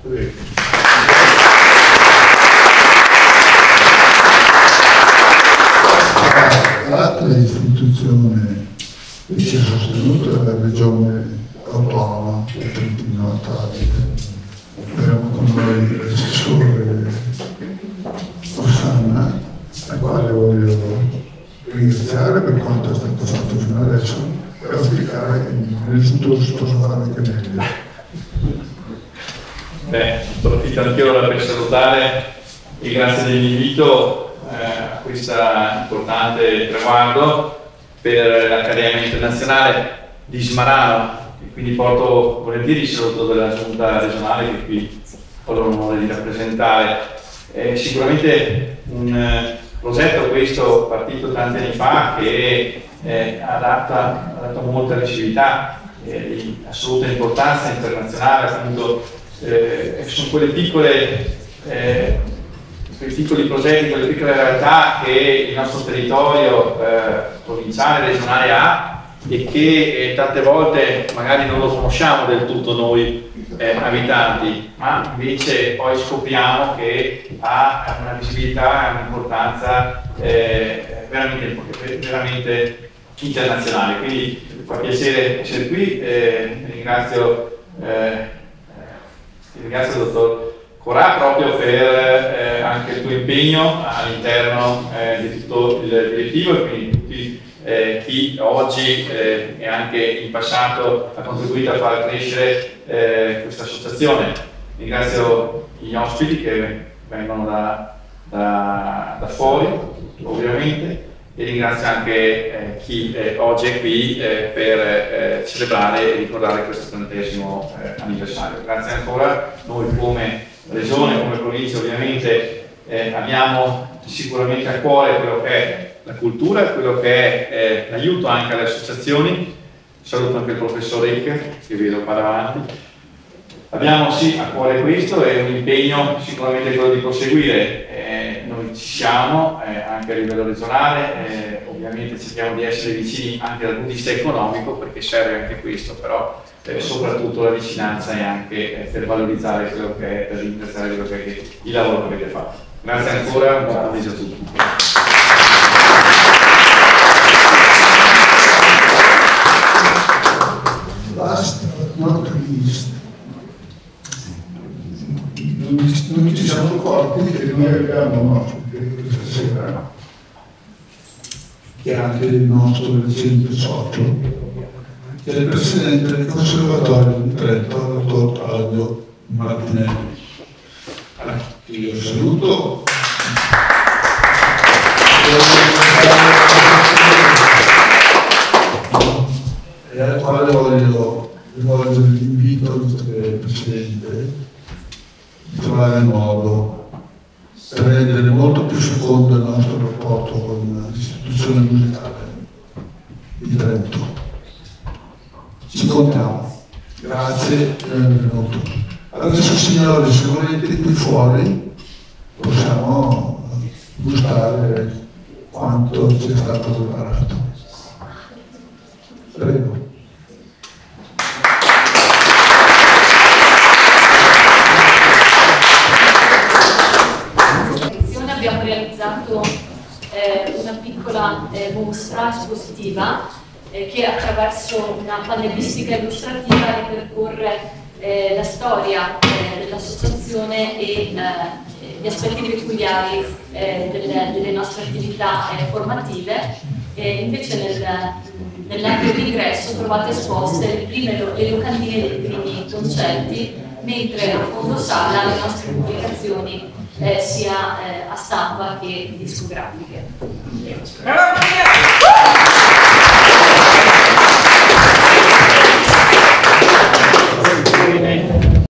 L'altra istituzione che ci ha sostenuto è la regione autonoma del Trentino Alto-Adige. Abbiamo con noi l'assessore Osanna, al quale voglio ringraziare per quanto è stato fatto fino adesso e auspicare nel futuro si possa fare anche meglio. Beh, approfitto anch'io per salutare e grazie dell'invito eh, a questa importante traguardo per l'Accademia Internazionale di Smarano, e quindi porto volentieri il saluto della giunta regionale che qui ho l'onore di rappresentare. È sicuramente un eh, progetto questo partito tanti anni fa che eh, ha dato molta ricevità eh, di assoluta importanza internazionale, appunto eh, sono quelle piccole eh, quei piccoli progetti, quelle piccole realtà che il nostro territorio eh, provinciale, regionale ha e che eh, tante volte magari non lo conosciamo del tutto noi eh, abitanti, ma invece poi scopriamo che ha una visibilità e un'importanza eh, veramente, veramente internazionale. Quindi fa piacere essere qui, eh, ringrazio, eh, ringrazio il dottor Corà proprio per eh, anche il tuo impegno all'interno eh, di tutto il direttivo e quindi tutti eh, chi oggi eh, e anche in passato ha contribuito a far crescere eh, questa associazione. Ringrazio gli ospiti che vengono da, da, da fuori ovviamente e ringrazio anche eh, chi eh, oggi è qui eh, per eh, celebrare e ricordare questo trentesimo eh, anniversario. Grazie ancora. Noi come Regione, come provincia ovviamente eh, abbiamo sicuramente a cuore quello che è la cultura, quello che è eh, l'aiuto anche alle associazioni. Saluto anche il professor Ricche che vedo qua davanti. Abbiamo sì a cuore questo e un impegno sicuramente quello di proseguire. Eh, noi ci siamo eh, anche a livello regionale, eh, ovviamente cerchiamo di essere vicini anche dal punto di vista economico perché serve anche questo, però Eh, soprattutto la vicinanza e anche eh, per valorizzare quello che è, per ringraziare quello che è il lavoro che avete fatto. Grazie ancora, buon pomeriggio a tutti. Last but not least, non ci siamo accorti che noi abbiamo un ospite questa sera, che è anche il nostro recente socio, che è il presidente del Conservatorio di Trento, il dottor Claudio Martinelli. Io saluto. E al quale voglio rivolgere l'invito, visto che è il presidente, di trovare il modo per rendere molto più fecondo il nostro rapporto con l'istituzione musicale di Trento. Ci contiamo. Grazie per aver venuto. Adesso signori, se volete qui fuori possiamo gustare quanto ci è stato preparato. Prego. Abbiamo realizzato eh, una piccola eh, mostra espositiva che attraverso una panelistica illustrativa ripercorre eh, la storia eh, dell'associazione e eh, gli aspetti peculiari eh, delle, delle nostre attività eh, formative. E invece nel, nell'atto d'ingresso trovate esposte le prime lo, le locandine dei primi concerti, mentre a fondo sala le nostre pubblicazioni eh, sia eh, a stampa che discografiche.